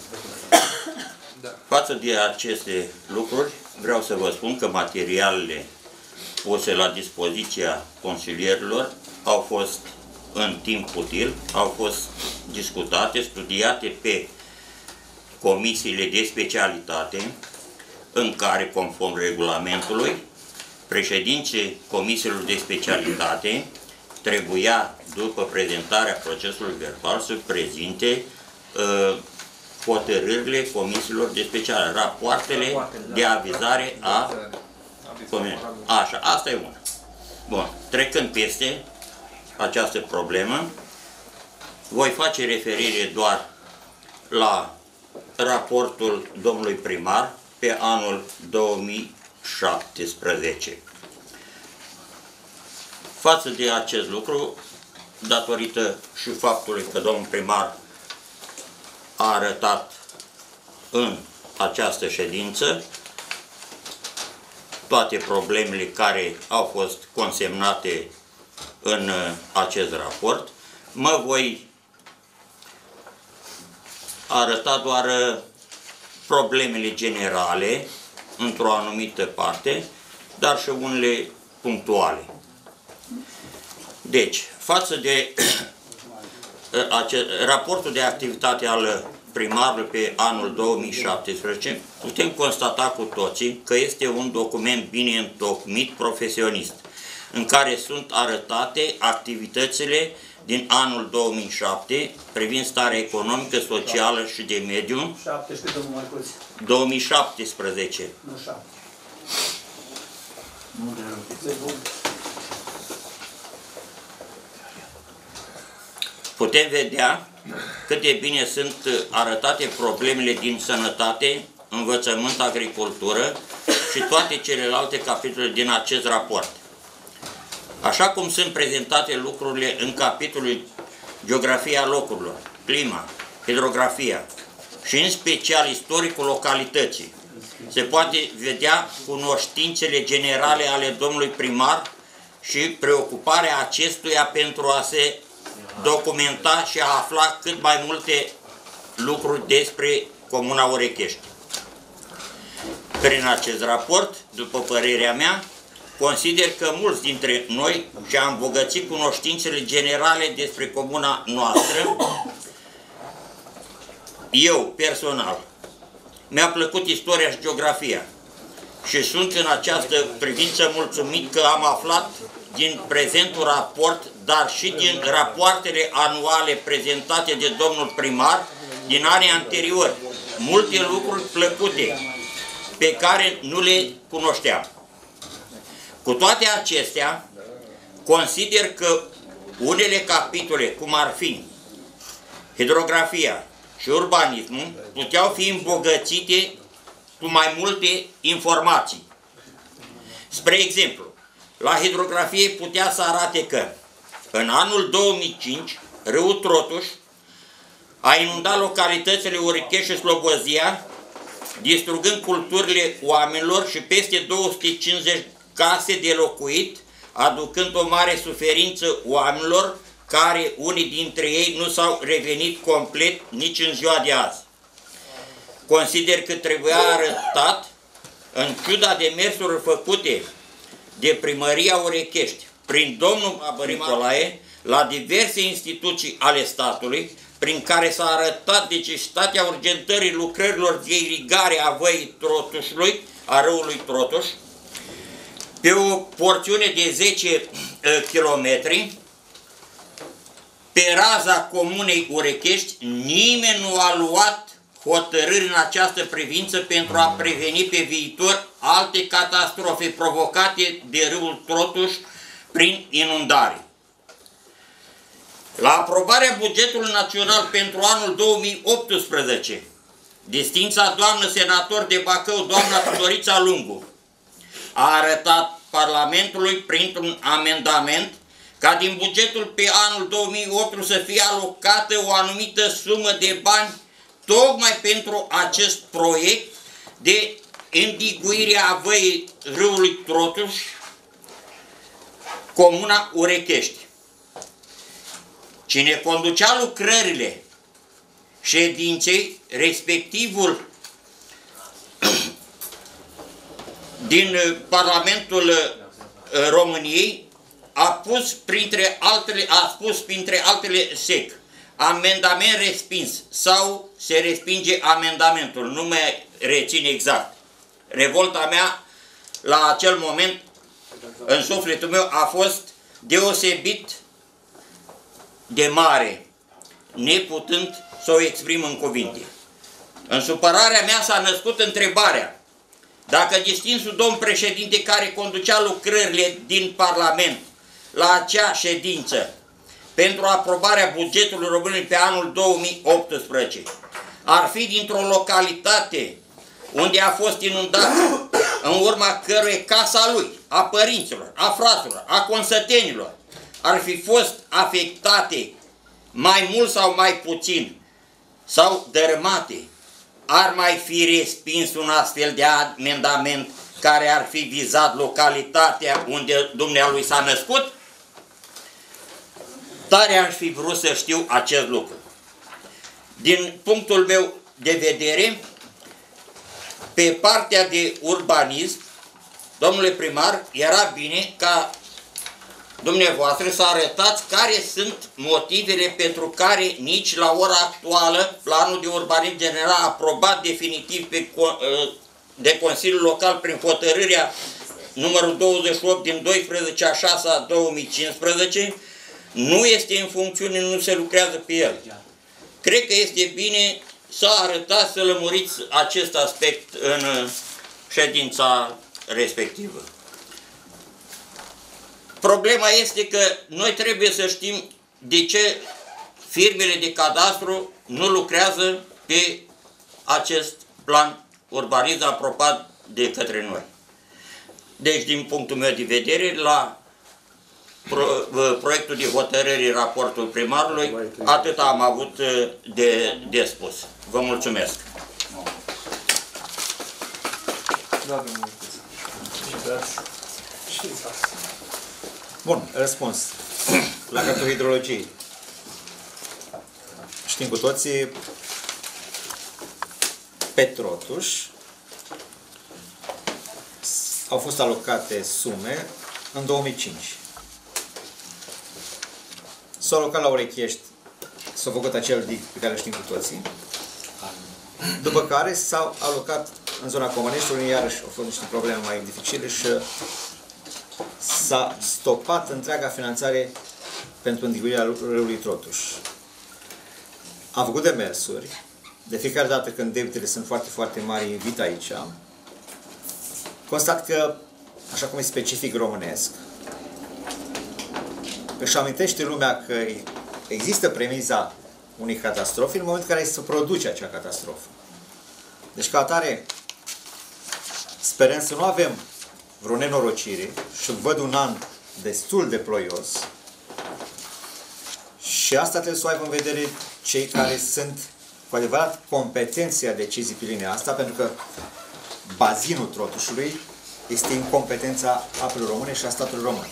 Față de aceste lucruri, vreau să vă spun că materialele puse la dispoziția consilierilor au fost în timp util, au fost discutate, studiate pe comisiile de specialitate, în care, conform regulamentului, președinții comisiilor de specialitate trebuia, după prezentarea procesului verbal, să prezinte uh, hotărârile comisiilor de specialitate, rapoartele de avizare a comisiilor. Așa, asta e una. Bun, trecând peste această problemă, voi face referire doar la raportul domnului primar pe anul două mii șaptesprezece. Față de acest lucru, datorită și faptului că domnul primar a arătat în această ședință toate problemele care au fost consemnate în acest raport, mă voi arăta doar problemele generale într-o anumită parte, dar și unele punctuale. Deci, față de acest, raportul de activitate al primarului pe anul două mii șaptesprezece, putem constata cu toții că este un document bine întocmit, profesionist, în care sunt arătate activitățile din anul două mii șapte privind starea economică, socială și de mediu. șaptesprezece, domnul Marcuț. două mii șaptesprezece. Nu șapte. Putem vedea cât de bine sunt arătate problemele din sănătate învățământ, agricultură și toate celelalte capitole din acest raport. Așa cum sunt prezentate lucrurile în capitolul geografia locurilor, clima, hidrografia și în special istoricul localității, se poate vedea cunoștințele generale ale domnului primar și preocuparea acestuia pentru a se documenta și a afla cât mai multe lucruri despre Comuna Orechești. Prin acest raport, după părerea mea, consider că mulți dintre noi și-am îmbogățit cunoștințele generale despre comuna noastră. Eu, personal, mi-a plăcut istoria și geografia și sunt în această privință mulțumit că am aflat din prezentul raport, dar și din rapoartele anuale prezentate de domnul primar din anii anteriori, multe lucruri plăcute pe care nu le cunoșteam. Cu toate acestea, consider că unele capitole, cum ar fi hidrografia și urbanismul, puteau fi îmbogățite cu mai multe informații. Spre exemplu, la hidrografie putea să arate că în anul două mii cinci, râul Trotuș a inundat localitățile Orechești și Slobozia, distrugând culturile oamenilor și peste două sute cincizeci case de locuit, aducând o mare suferință oamenilor, care unii dintre ei nu s-au revenit complet nici în ziua de azi. Consider că trebuia arătat, în ciuda demersurilor făcute de Primăria Orechești, prin domnul Nicolae, la diverse instituții ale statului, prin care s-a arătat necesitatea urgentării lucrărilor de irigare a văii Trotușului, a râului Trotuș, pe o porțiune de zece kilometri, pe raza comunei Orechești, nimeni nu a luat hotărâri în această privință pentru a preveni pe viitor alte catastrofe provocate de râul Trotuș prin inundare. La aprobarea bugetului național pentru anul două mii optsprezece, distința doamnă senator de Bacău, doamna Tudorița Lungu, a arătat Parlamentului printr-un amendament ca din bugetul pe anul două mii opt să fie alocată o anumită sumă de bani tocmai pentru acest proiect de îndiguire a văii râului Trotuș, comuna Orechești. Cine conducea lucrările ședinței, respectivul din Parlamentul României, a pus printre altele, a spus printre altele sec, amendament respins sau se respinge amendamentul, nu mai rețin exact. Revolta mea la acel moment în sufletul meu a fost deosebit de mare, neputând să o exprim în cuvinte. În supărarea mea s-a născut întrebarea dacă distinsul domn președinte care conducea lucrările din Parlament la acea ședință pentru aprobarea bugetului României pe anul două mii optsprezece ar fi dintr-o localitate unde a fost inundat, în urma căruia casa lui, a părinților, a fraților, a consătenilor, ar fi fost afectate mai mult sau mai puțin, sau dărâmate, ar mai fi respins un astfel de amendament care ar fi vizat localitatea unde dumnealui s-a născut? Tare aș fi vrut să știu acest lucru. Din punctul meu de vedere, pe partea de urbanism, domnule primar, era bine ca dumneavoastră să arătați care sunt motivele pentru care nici la ora actuală planul de urbanism general aprobat definitiv pe, de Consiliul Local prin hotărârea numărul douăzeci și opt din doisprezece a șasea două mii cincisprezece nu este în funcțiune, nu se lucrează pe el. Cred că este bine să arătați, să lămuriți acest aspect în ședința respectivă. Problema este că noi trebuie să știm de ce firmele de cadastru nu lucrează pe acest plan urbanism aprobat de către noi. Deci, din punctul meu de vedere, la pro, proiectul de hotărâre, raportul primarului, atât am avut de, de spus. Vă mulțumesc. Bun, răspuns. La capitolul hidrologiei. Știm cu toții, pe Trotuș au fost alocate sume în două mii cinci. S-au alocat la Orechești, s-a făcut acel dig pe care îl știm cu toții. După care s-au alocat în zona Comăneștiului, iarăși au fost niște probleme mai dificile și s-a stopat întreaga finanțare pentru îndiguirea râului Trotuș. Am făcut demersuri. De fiecare dată când debitele sunt foarte, foarte mari, invit aici. Constat că, așa cum e specific românesc, își amintește lumea că există premiza unei catastrofe în momentul în care se produce acea catastrofă. Deci, ca atare, sperăm să nu avem vreo nenorocire și văd un an destul de ploios și asta trebuie să o aibă în vedere cei care sunt cu adevărat competenții a decizii pe linia asta, pentru că bazinul Trotușului este în competența apelor române și a statului român.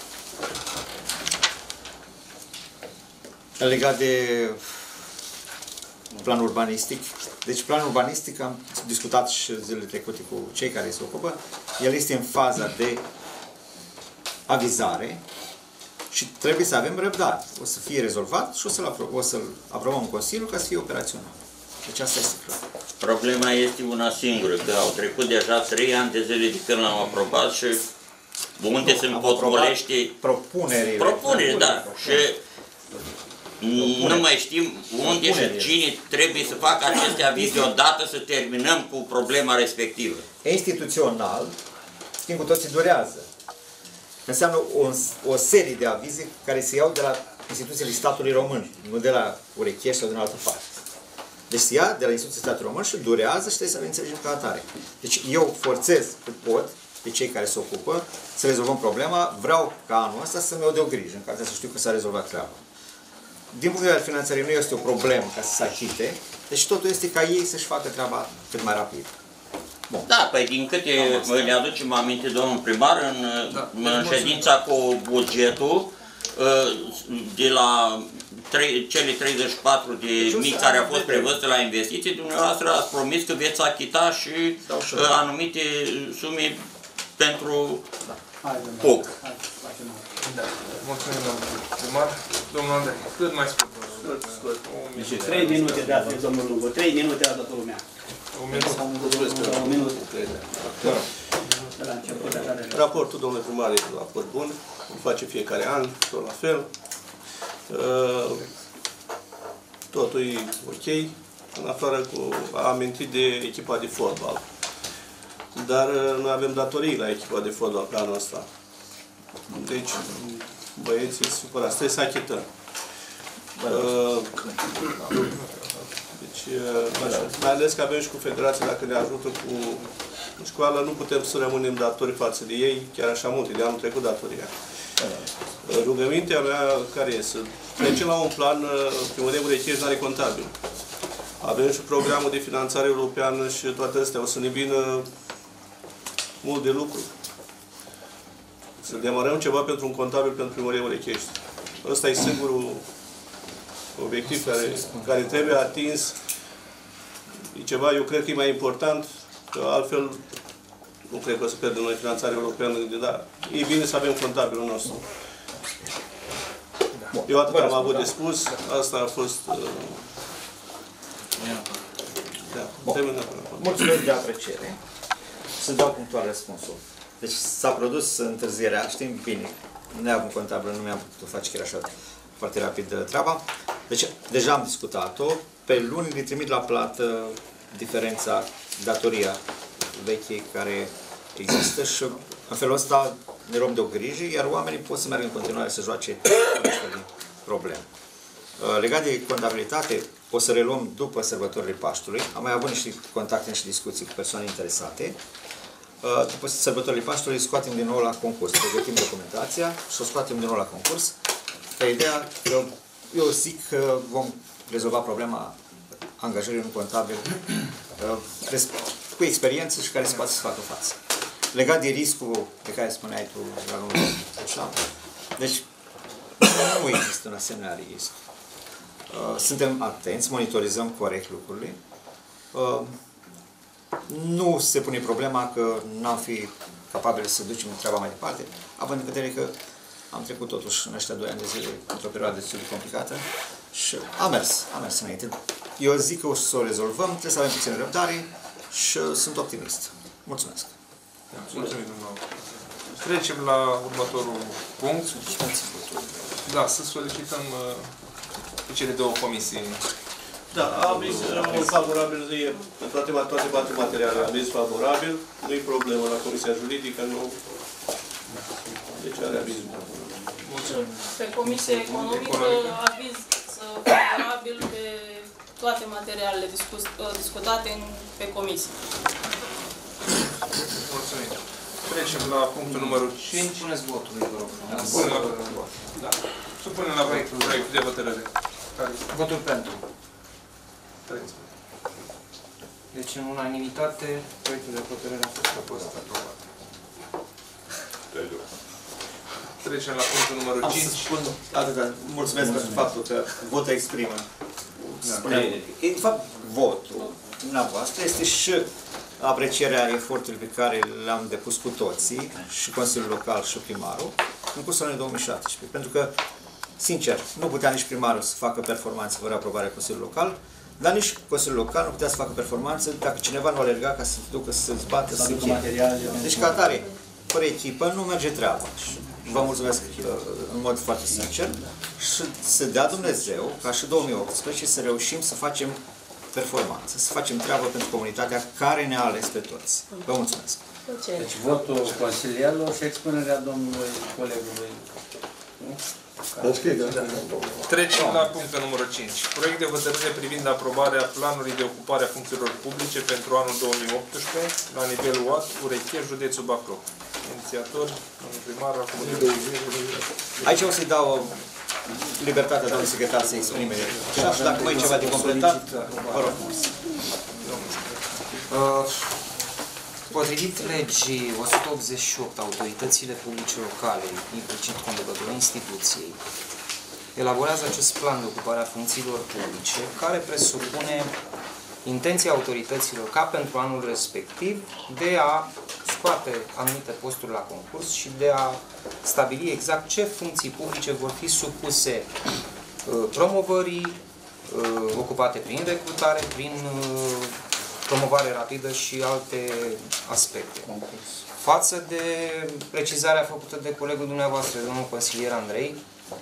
Legat de plan urbanistic, deci planul urbanistic am discutat și zilele trecute cu cei care se ocupă, el este în faza de avizare și trebuie să avem răbdare. O să fie rezolvat și o să-l apro să aprobăm în Consiliu ca să fie operațional. Deci asta este clar. Problema este una singură, că au trecut deja trei ani de zile de când l-am aprobat și unde nu, sunt potmolește propunerile. Propuneri, da. Și nu mai știm unde și cine trebuie să facă aceste avize odată să terminăm cu problema respectivă. Instituțional, știm cu toții, durează. Înseamnă o, o serie de avize care se iau de la instituțiile statului român, nu de la Urechești sau din altă parte. Deci se ia de la instituțiile statului român și durează și trebuie să le înțelegem ca atare. Deci eu forțez cât pot pe cei care se ocupă să rezolvăm problema, vreau ca anul ăsta să-mi iau de o grijă, în care să știu că s-a rezolvat treaba. Din punct de vedere al finanțării nu este o problemă ca să se achite, deci totul este ca ei să-și facă treaba cât mai rapid. Bun. Da, păi din câte ne aducem aminte, domnul primar, în, da, în ședința cu bugetul, de la trei, cele treizeci și patru de mii care au fost prevăzute la investiții, dumneavoastră ați promis că veți achita și anumite sume pentru P U C. Da. Mulțumim, domnul primar. Domnul Andrei, cât mai scurt. Trei minute de atât, domnul Lungu. Trei minute la toată lumea. Un minut. Un minut. Raportul, domnule primar, este un raport bun. Îl face fiecare an, tot la fel. Totul e ok, în afară cu a amintit de echipa de fotbal. Dar noi avem datorii la echipa de fotbal pe anul ăsta. Deci, băieții supărați, trebuie să achităm. Deci, mai ales că avem și cu federația, dacă ne ajută cu școală, nu putem să rămânem datori față de ei, chiar așa multe, de anul trecut datoria. Rugămintea mea care e? Să trecem la un plan, primăria Urechești nu are contabil. Avem și programul de finanțare europeană și toate astea. O să ne vină mult de lucru. Să demarăm ceva pentru un contabil pentru primăria Urechești. Ăsta e singurul obiectiv care, care trebuie atins. E ceva, eu cred că e mai important, că altfel nu cred că o să pierdem noi finanțare europeană, dar e bine să avem contabilul nostru. Eu atât am avut de spus, asta a fost... Uh, da, terminat. Mulțumesc de apreciere. Să dau punctual răspunsul. Deci s-a produs întârzierea, știm bine, neavând contabil, nu mi-am putut face chiar așa foarte rapid treaba. Deci deja am discutat-o, pe luni le trimit la plată diferența, datoria veche care există și în felul ăsta ne luăm de o grijă, iar oamenii pot să meargă în continuare să joace niște probleme. Legat de contabilitate, o să reluăm după sărbătorile Paștelui. Am mai avut niște contacte și discuții cu persoane interesate. După sărbătorile Paștelui scoatem din nou la concurs, pregătim documentația și o scoatem din nou la concurs. Ca ideea că eu zic că vom rezolva problema angajării unui contabil cu experiență și care se poate să facă față. Legat de riscul pe care spuneai tu, așa, deci nu există un asemenea risc. Suntem atenți, monitorizăm corect lucrurile. Nu se pune problema că n-am fi capabili să ducem treaba mai departe, având în vedere că am trecut totuși în ăștia doi ani de zile într-o perioadă destul de complicată și a mers, a mers înainte. Eu zic că o să o rezolvăm, trebuie să avem puțină răbdare și sunt optimist. Mulțumesc! Mulțumim, domnul. Trecem la următorul punct. Da, să solicităm pe cele două comisii. Da, aviz favorabil de toate, toate toate materialele, aviz favorabil, nu-i problemă la Comisia Juridică, nu. Deci are aviz favorabil. Pe Comisia Economică, aviz favorabil pe toate materialele discus, discutate în, pe comisie. Mulțumim. Trecem la punctul numărul cinci. Puneți votul, vă rog. Da. Supunem la proiectul, proiectul de hotărâre. Votul pentru. treizeci. Deci, în unanimitate, proiectul de hotărâre a fost aprobat. Trecem la punctul numărul cinci. Am să spun atâta. Mulțumesc pentru faptul că votul exprimă. De fapt, votul dumneavoastră este și aprecierea efortului pe care l-am depus cu toții, și Consiliul Local și primarul, în cursul anului două mii șaptesprezece. Pentru că, sincer, nu putea nici primarul să facă performanță fără aprobarea Consiliului Local, dar nici Consiliul Local nu putea să facă performanță dacă cineva nu alerga ca să se ducă să se bată, să se încheie. Deci, ca atare, fără echipă nu merge treaba. Și vă mulțumesc în mod foarte sincer și să dea Dumnezeu, ca și două mii optsprezece, să reușim să facem performanță, să facem treabă pentru comunitatea care ne-a ales pe toți. Vă mulțumesc! Deci votul consilierilor și expunerea domnului colegului. Trecem la punctul numărul cinci. Proiect de hotărâre privind aprobarea planului de ocupare a funcțiilor publice pentru anul două mii optsprezece la nivelul U A T, Ureche, județul Bacău. Inițiator, domnul primar, acum de Aici o să-i dau libertatea domnului secretar să exprime. Și dacă mai e ceva de completat, vă rog. Potrivit legii o sută optzeci și opt, autoritățile publice locale, implicit conducătorul instituției, elaborează acest plan de ocupare a funcțiilor publice, care presupune intenția autorităților ca pentru anul respectiv de a scoate anumite posturi la concurs și de a stabili exact ce funcții publice vor fi supuse promovării, ocupate prin recrutare, prin promovare rapidă și alte aspecte. Față de precizarea făcută de colegul dumneavoastră, domnul consilier Andrei,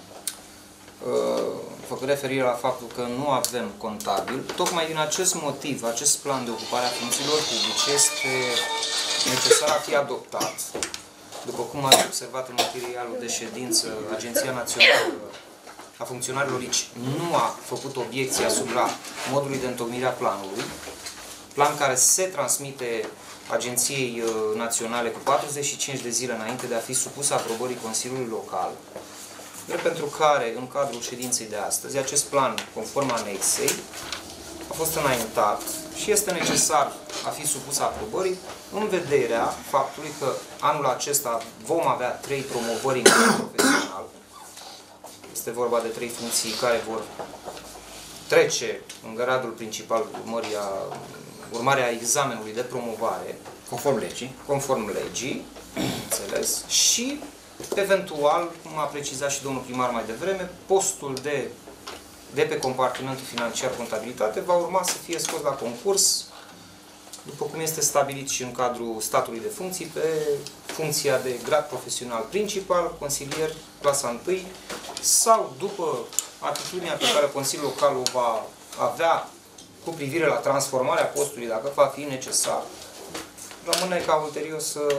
făcut referire la faptul că nu avem contabil, tocmai din acest motiv, acest plan de ocupare a funcțiilor publice este necesar a fi adoptat. După cum ați observat în materialul de ședință, Agenția Națională a Funcționarilor I C nu a făcut obiecție asupra modului de întocmire a planului, plan care se transmite Agenției Naționale cu patruzeci și cinci de zile înainte de a fi supus aprobării Consiliului Local, pentru care, în cadrul ședinței de astăzi, acest plan, conform anexei, a fost înaintat și este necesar a fi supus aprobării în vederea faptului că anul acesta vom avea trei promovări în cadrul profesional. Este vorba de trei funcții care vor trece în gradul principal urmăria, urmarea examenului de promovare. Conform legii. Conform legii, înțeles, și eventual, cum a precizat și domnul primar mai devreme, postul de, de pe compartimentul financiar contabilitate va urma să fie scos la concurs, după cum este stabilit și în cadrul statului de funcții, pe funcția de grad profesional principal, consilier, clasa întâi, sau după atitudinea pe care Consiliul Local o va avea cu privire la transformarea postului, dacă va fi necesar, rămâne ca ulterior să,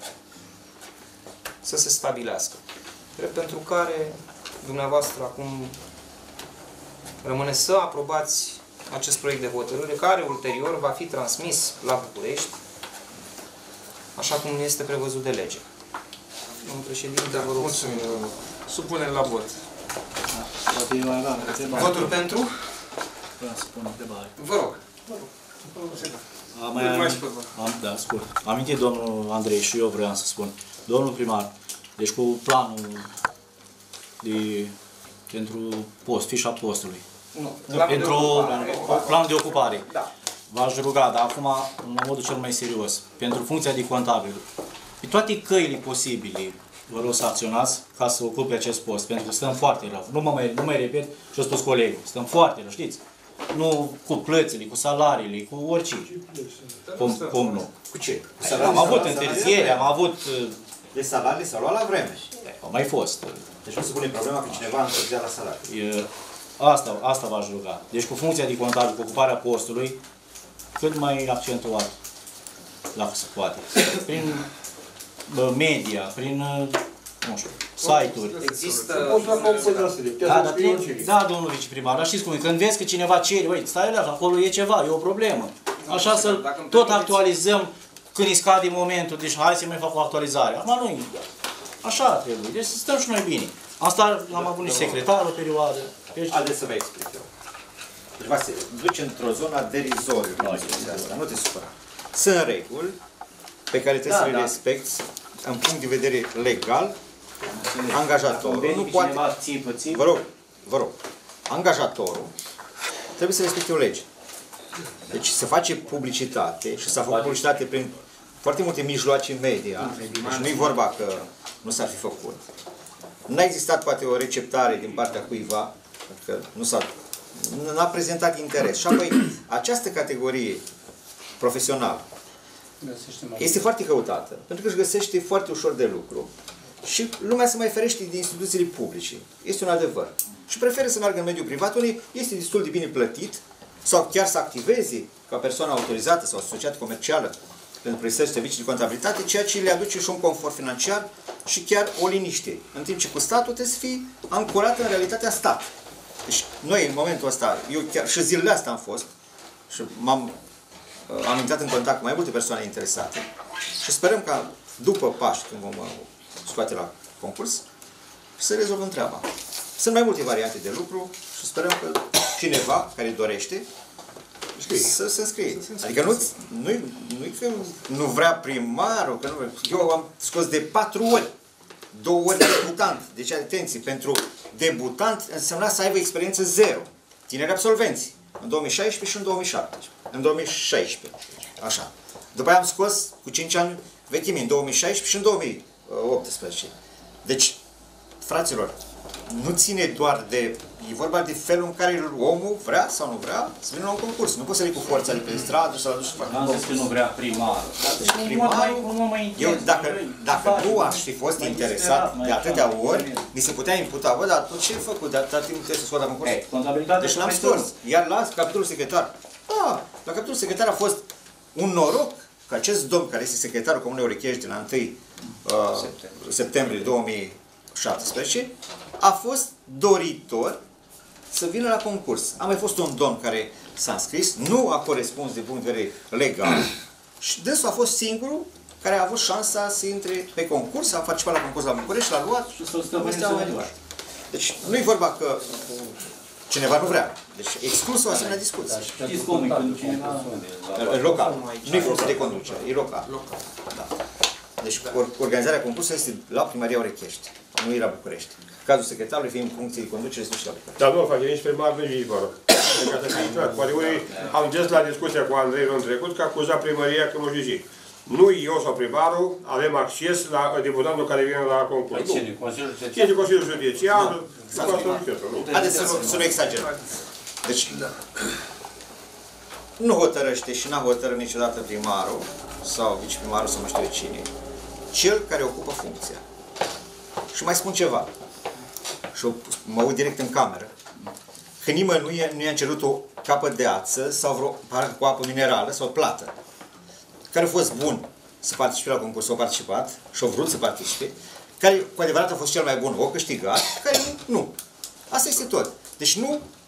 să se stabilească. Pentru care dumneavoastră acum rămâne să aprobați acest proiect de hotărâre, care ulterior va fi transmis la București, așa cum este prevăzut de lege. Domnul președinte, Da, vă rog. mulțumim. Supunem la vot. Poate mai aveam întrebare. Voturi pentru? Vreau să pun o întrebare. Vă rog. Am mai am, am, da, scurt. Am amintit domnul Andrei și eu vreau să spun. Domnul primar, deci cu planul de, pentru post, fișa postului. Nu. Pentru planul de ocupare. Da. V-aș ruga, dar acum, în modul cel mai serios, pentru funcția de contabil, pe toate căile posibile, vă rog să acționați ca să ocupe acest post, pentru că stăm foarte rău. Nu mă mai, nu mai repet și-a spus colegul, stăm foarte rău, știți? Nu cu plățile, cu salariile, cu orice. Cum, cum nu? Cu ce? Am avut întârziere, am avut... De salarii s-au luat la vreme. Au mai fost. Deci nu se pune problema că cineva a întârziat la salarii. E, asta, asta v-aș ruga. Deci cu funcția de contabil, cu ocuparea postului, cât mai accentuat, dacă se poate. Prin bă, media, prin, nu știu, site-uri. Există... Da, da, da, domnul viceprimar, dar știți cum e, când vezi că cineva cere, uite, stai așa, acolo e ceva, e o problemă. Așa să tot actualizăm când îi scade momentul, deci hai să mai fac o actualizare. Acum nu așa trebuie, deci să stăm și noi bine. Asta am avut niște secretar o perioadă. Deci... Haideți să vă explic eu. Deci, Vasile, duci într-o zonă derizoriu, nu te supăra. Sunt reguli pe care trebuie Da, să le da. respecti în punct de vedere legal. Angajatorul nu poate... Țipă, țipă. Vă rog, vă rog. Angajatorul trebuie să respecte o lege. Deci se face publicitate și s-a făcut publicitate prin foarte multe mijloace media. Deci nu e vorba că nu s-ar fi făcut. Nu a existat poate o receptare din partea cuiva, că nu s-a n-a prezentat interes. Și apoi această categorie profesională este foarte căutată, pentru că își găsește foarte ușor de lucru și lumea se mai ferește din instituțiile publice. Este un adevăr. Și preferă să meargă în mediul privat, unde este destul de bine plătit, sau chiar să activeze ca persoană autorizată sau asociată comercială pentru prestări și servicii de contabilitate, ceea ce le aduce și un confort financiar și chiar o liniște. În timp ce cu statul trebuie să fii ancorat în realitatea stat. Deci noi în momentul ăsta, eu chiar și zilele astea am fost și m-am am intrat în contact cu mai multe persoane interesate și sperăm ca după Paști, când vom scoate la concurs, să rezolvăm treaba. Sunt mai multe variante de lucru și sperăm că cineva care dorește să se înscrie. Adică nu, nu, nu că nu vrea primarul, că nu vrea. Eu am scos de patru ori, două ori debutant. Deci, atenție, pentru debutant însemna să aibă experiență zero. Tineri absolvenți. În două mii șaisprezece și în două mii șaptesprezece. În două mii șaisprezece. Așa. După aia am scos cu cinci ani vechime, în două mii șaisprezece și în două mii optsprezece. Deci, fraților, nu ține doar de... E vorba de felul în care omul vrea sau nu vrea să vină la un concurs. Nu poți să vii cu forța de pe stradă să-l aduci să facă Am zis că nu vrea primarul. Deci primarul, eu dacă, dacă nu aș fi fost interesat de atâtea ori, mi se putea imputa, bă, dar tu ce ai făcut de atâta timp trebuie să scoată la concurs? Deci l-am scos. Iar la capitolul secretar, da, la capitolul secretar a fost un noroc că acest domn care este secretarul Comunei Orechești de la întâi septembrie două mii șaptesprezece a fost doritor să vină la concurs. A mai fost un domn care s-a înscris, nu a corespuns de punct de vedere legal și dânsul a fost singurul care a avut șansa să intre pe concurs, a participat la concurs la București, l-a luat și s-a mai departe. Deci nu e vorba că cineva nu vrea. Deci exclus o asemenea discuție. Știți cum e când cineva... Local. Nu e funcție de conducere, e local. Da. Deci organizarea concursului este la Primăria Orechești, nu e la București. Cazul secretarului fiind în funcție de conducere, este și la București. Dar nu o face nici primar, nici viitor. Poate unii am zis la discuția cu Andrei în trecut că acuza primăria că nu știu ce. Nu eu sau primarul avem acces la deputatul care vine la concurs. Cine? Consiliul Județean? Cine Consiliul Județean? Haideți să nu exagerăm. Deci, nu hotărăște și n-a hotărât niciodată primarul sau viceprimarul sau nu știu cine. Cel care ocupă funcția. Și mai spun ceva. Și mă uit direct în cameră. Că nimănui nu i-a cerut o capă de ață sau vreo parcă cu apă minerală sau plată. Care a fost bun să participe la concurs, au participat și au vrut să participe. Care cu adevărat a fost cel mai bun, o câștigat, care nu. Asta este tot. Deci nu că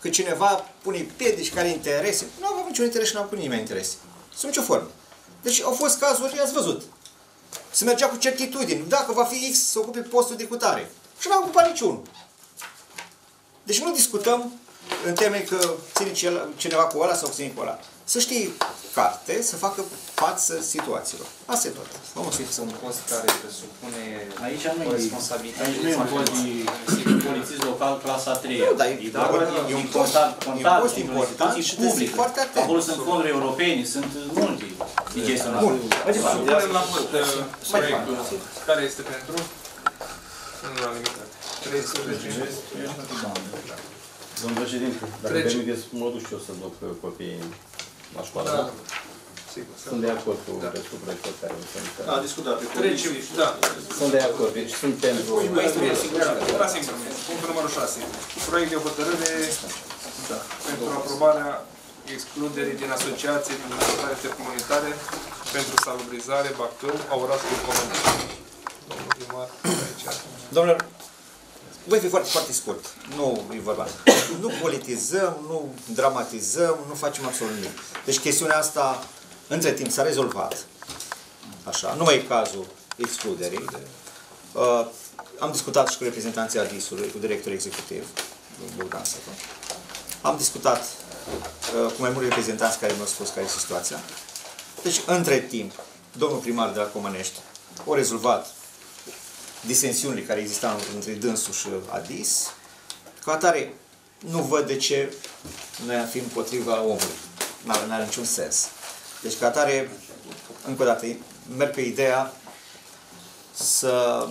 că cineva pune piedici care interese. Nu avem niciun interes și nu am pune nimeni interese. Sunt nicio formă. Deci au fost cazuri, ați văzut. Se mergea cu certitudini. Dacă va fi X, să ocupe postul de cutare. Și n-am ocupat niciunul. Deci nu discutăm în termeni că ține cineva cu ăla sau ține cu ăla. Să știi carte, să facă față situațiilor. Asta e tot. Vă mulțumim. Un post care presupune Aici nu o e responsabilitate. Aici nu e un post de polițist local clasa a treia. Nu, dar e, e un post important și public. Foarte atent. Acolo sunt fonduri europene, sunt multe de gestionat. Bun. Supunem la vot proiectul. Care este pentru? În unanimitate. trei sute cincizeci. Domnul președinte, dacă permiteți, mă duc și eu să duc copiii la școală. Da, sigur. Sunt de acord cu restul proiectul care îmi sunt. Da, discutat. Trecem, da. Sunt de acord, deci sunt pentru... Da, sigur. Punctul numărul șase. Proiect de hotărâre pentru aprobarea excluderii din asociații din dezvoltare intercomunitare pentru salubrizare Bacău a orașului Comănești. Domnul primar, aici. Domnilor, voi fi foarte, foarte scurt. Nu e vorba. Nu politizăm, nu dramatizăm, nu facem absolut nimic. Deci chestiunea asta, între timp, s-a rezolvat. Așa, nu mai e cazul excluderii. Uh, am discutat și cu reprezentanții A D I S-ului, cu directorul executiv, Bogdan Săpă. Am discutat uh, cu mai mulți reprezentanți care mi-au spus care este situația. Deci, între timp, domnul primar de la Comănești a rezolvat disensiunile care existau între dânsul și A D I S. Ca atare, nu văd de ce noi am fi împotriva omului. Nu are niciun sens. Deci, ca atare, încă o dată, merg pe ideea să,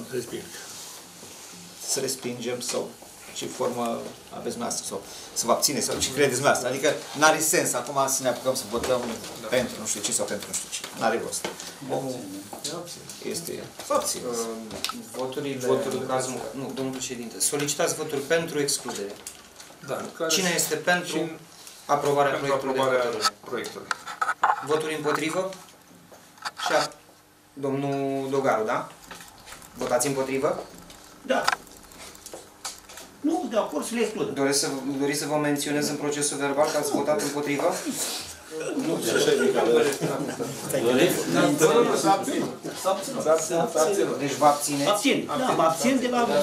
să respingem sau ce formă aveți noastră, sau să vă abțineți, sau ce credeți noastră. Adică n-are sens acum să ne apucăm să votăm da. pentru nu știu ce sau pentru nu știu ce. N-are rost. Omul este abține. Voturile, Voturile în cazul, nu, domnul președinte, solicitați voturi pentru excludere. Da, cine este pentru aprobarea pentru proiectului aprobarea de hotărâre? proiectului? Voturi împotrivă? Și a, domnul Dogaru, da? Votați împotrivă? Da. Nu, de acord să le excludă. Doresc să, doriți să vă menționez în procesul verbal că ați votat împotrivă? Nu, deci vă abțineți? Abțin, da, mă abțin de la...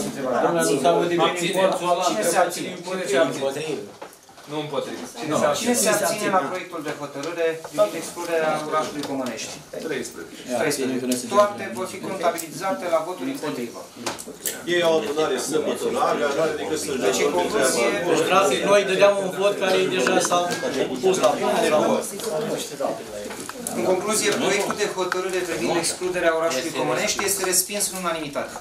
Cine se abține? Nu împotrivă. Cine se abține la proiectul de hotărâre privind excluderea orașului Comănești? treisprezece. Toate vor fi contabilizate la voturi împotrivă. Ei au adunare săpătă largă, nu are decât să joace. Deci, în concluzie... Deci, practic, noi dădeam un vot care deja s-a pus la punct. În concluzie, proiectul de hotărâre privind excluderea orașului Comănești este respins în unanimitate.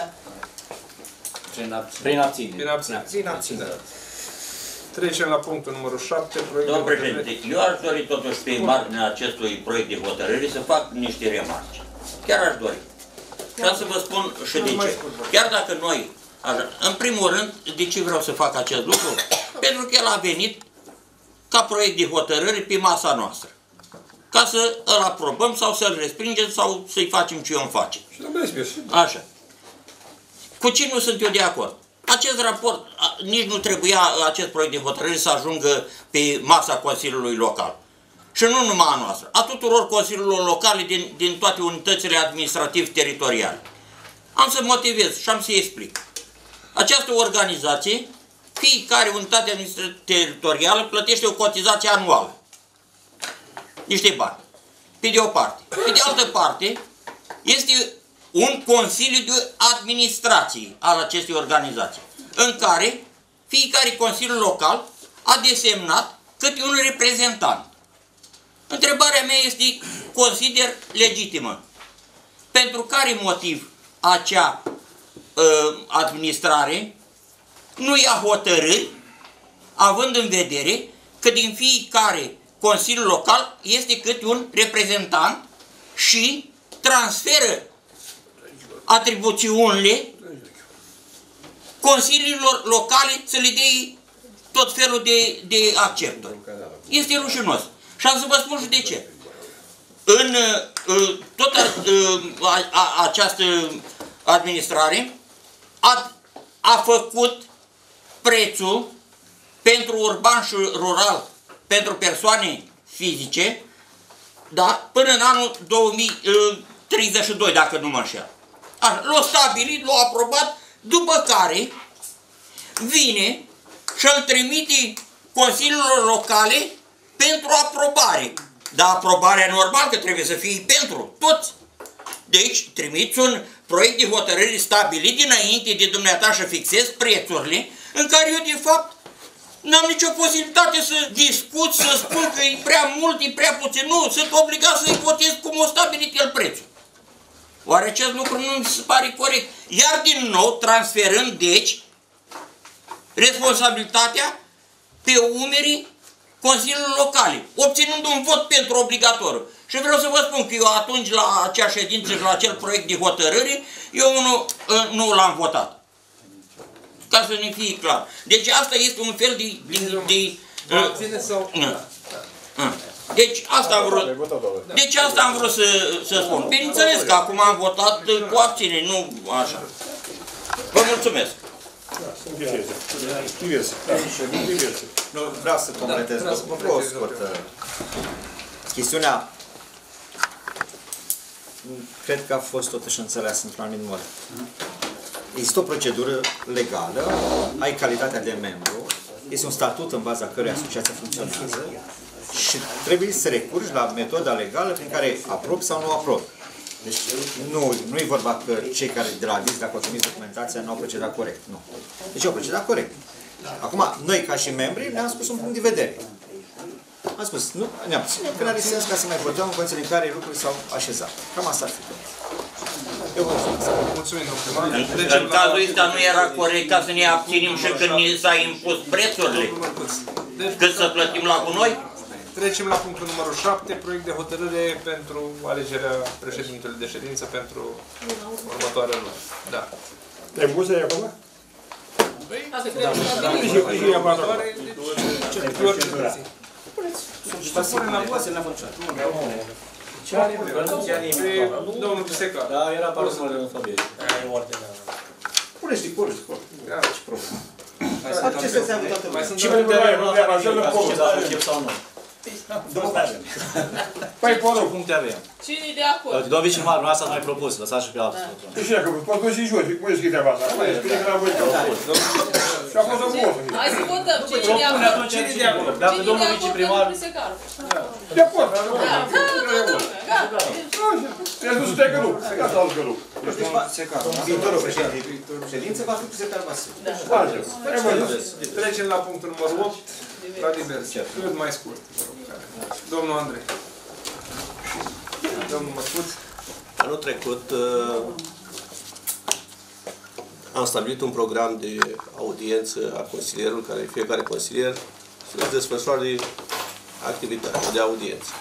Prin abținere. Prin abținere. Prin abținere. Trecem la punctul numărul șapte. Domnul președinte, eu aș dori totuși pe marginea acestui proiect de hotărâre să fac niște remarci. Chiar aș dori. Ca să vă spun și de ce. Chiar dacă noi, așa, în primul rând, de ce vreau să fac acest lucru? Pentru că el a venit ca proiect de hotărâre pe masa noastră. Ca să îl aprobăm sau să-l respingem sau să-i facem ce eu îmi face. Așa. Cu ce nu sunt eu de acord? Acest raport, nici nu trebuia acest proiect de hotărâre să ajungă pe masa Consiliului Local. Și nu numai a noastră, a tuturor consiliilor locale din, din toate unitățile administrativ-teritoriale. Am să motivez și am să explic. Această organizație, fiecare unitate administrativ-teritorială plătește o cotizație anuală. Niște bani. Pe de o parte. Pe de altă parte, este un consiliu de administrație al acestei organizații, în care fiecare consiliu local a desemnat câte un reprezentant. Întrebarea mea este, consider legitimă. Pentru care motiv acea uh, administrare nu ia hotărâri, având în vedere că din fiecare consiliu local este câte un reprezentant și transferă atribuțiunile consiliilor locale să le dea tot felul de, de accepturi. Este rușinos. Și am să vă spun și de ce. În uh, tot uh, a, a, această administrare a, a făcut prețul pentru urban și rural, pentru persoane fizice, da, până în anul două mii treizeci și doi, dacă nu mă înșel. L-a stabilit, l-a aprobat, după care vine și îl trimite consiliilor locale pentru aprobare. Dar aprobarea normal că trebuie să fie pentru toți. Deci trimiți un proiect de hotărâre stabilit dinainte de dumneata și fixez prețurile, în care eu de fapt n-am nicio posibilitate să discut, să spun că e prea mult, e prea puțin. Nu, sunt obligat să ipotez cum a stabilit el prețul. Oare acest lucru nu mi se pare corect? Iar din nou, transferând, deci, responsabilitatea pe umerii consiliilor locale, obținând un vot pentru obligatoriu. Și vreau să vă spun că eu atunci, la acea ședință și la acel proiect de hotărâre, eu nu, nu l-am votat. Ca să ne fie clar. Deci asta este un fel de... de, de uh, sau... uh, uh. Deci asta am vrut, deci asta am vrut să, să spun. Bineînțeles că acum am votat cu abținere, nu așa. Vă mulțumesc. Diverse. Diverse. Diverse. Nu, vreau să completez. Vă vreau o scurtă. Chestiunea, cred că a fost totuși înțeleasă într-un anumit mod. Există o procedură legală, ai calitatea de membru, este un statut în baza căruia asociația funcționează și trebuie să recurgi la metoda legală prin care aprobi sau nu aprobi. Deci nu, nu e vorba că cei care de la D I S, dacă au trimis documentația, nu au procedat corect. Nu. Deci au procedat corect. Acum, noi ca și membri ne-am spus un punct de vedere. Am spus, nu, ne-am spus că n-are sens ca să mai votăm în condiții în care lucrurile s-au așezat. Cam asta ar fi. Eu vă mulțumesc. Mulțumim, domnul primar. În cazul ăsta nu era corect ca să ne abținem și când ni s-a impus prețurile? Cât să plătim la gunoi? Trecem la punctul numărul șapte, proiect de hotărâre pentru alegerea președintelui de ședință pentru următoarea lună. Da. Te-ai pus de acum? Asta cred că da, și următoare, deci, pe orice zi. Să punem la vot. Ce are pe domnul Piseca. Da, era parul de alfabet. Puneți-te, puneți-te, puneți-te. Ce problemă? Acestea se-a votat mai sunt. Ce mai vrea, nu vrea, așa nu pot. Încep sau nu? Păi, porul. Puncte avem. Cine-i de acord? Domnul viceprimar, nu asta nu-i propus, lăsați și pe altul. Deci, dacă poți pune și jos, cum e scris treaba asta? Scrie că n-am voit. Și a fost o votă. Hai să votăm. Cine-i de acord? Cine-i de acord? Dacă domnul viceprimar... De acord. Trebuie să stai că nu. Gata, alt că nu. Viitorul președinte ședință va fi Pisecar Vasile. Trecem la punctul numărul opt, la diverse. Cât mai scurt. Domnul Andrei. Domnul Măscuț. Anul trecut uh, am stabilit un program de audiență a consilierului, care fiecare consilier să desfășoare activitatea de audiență.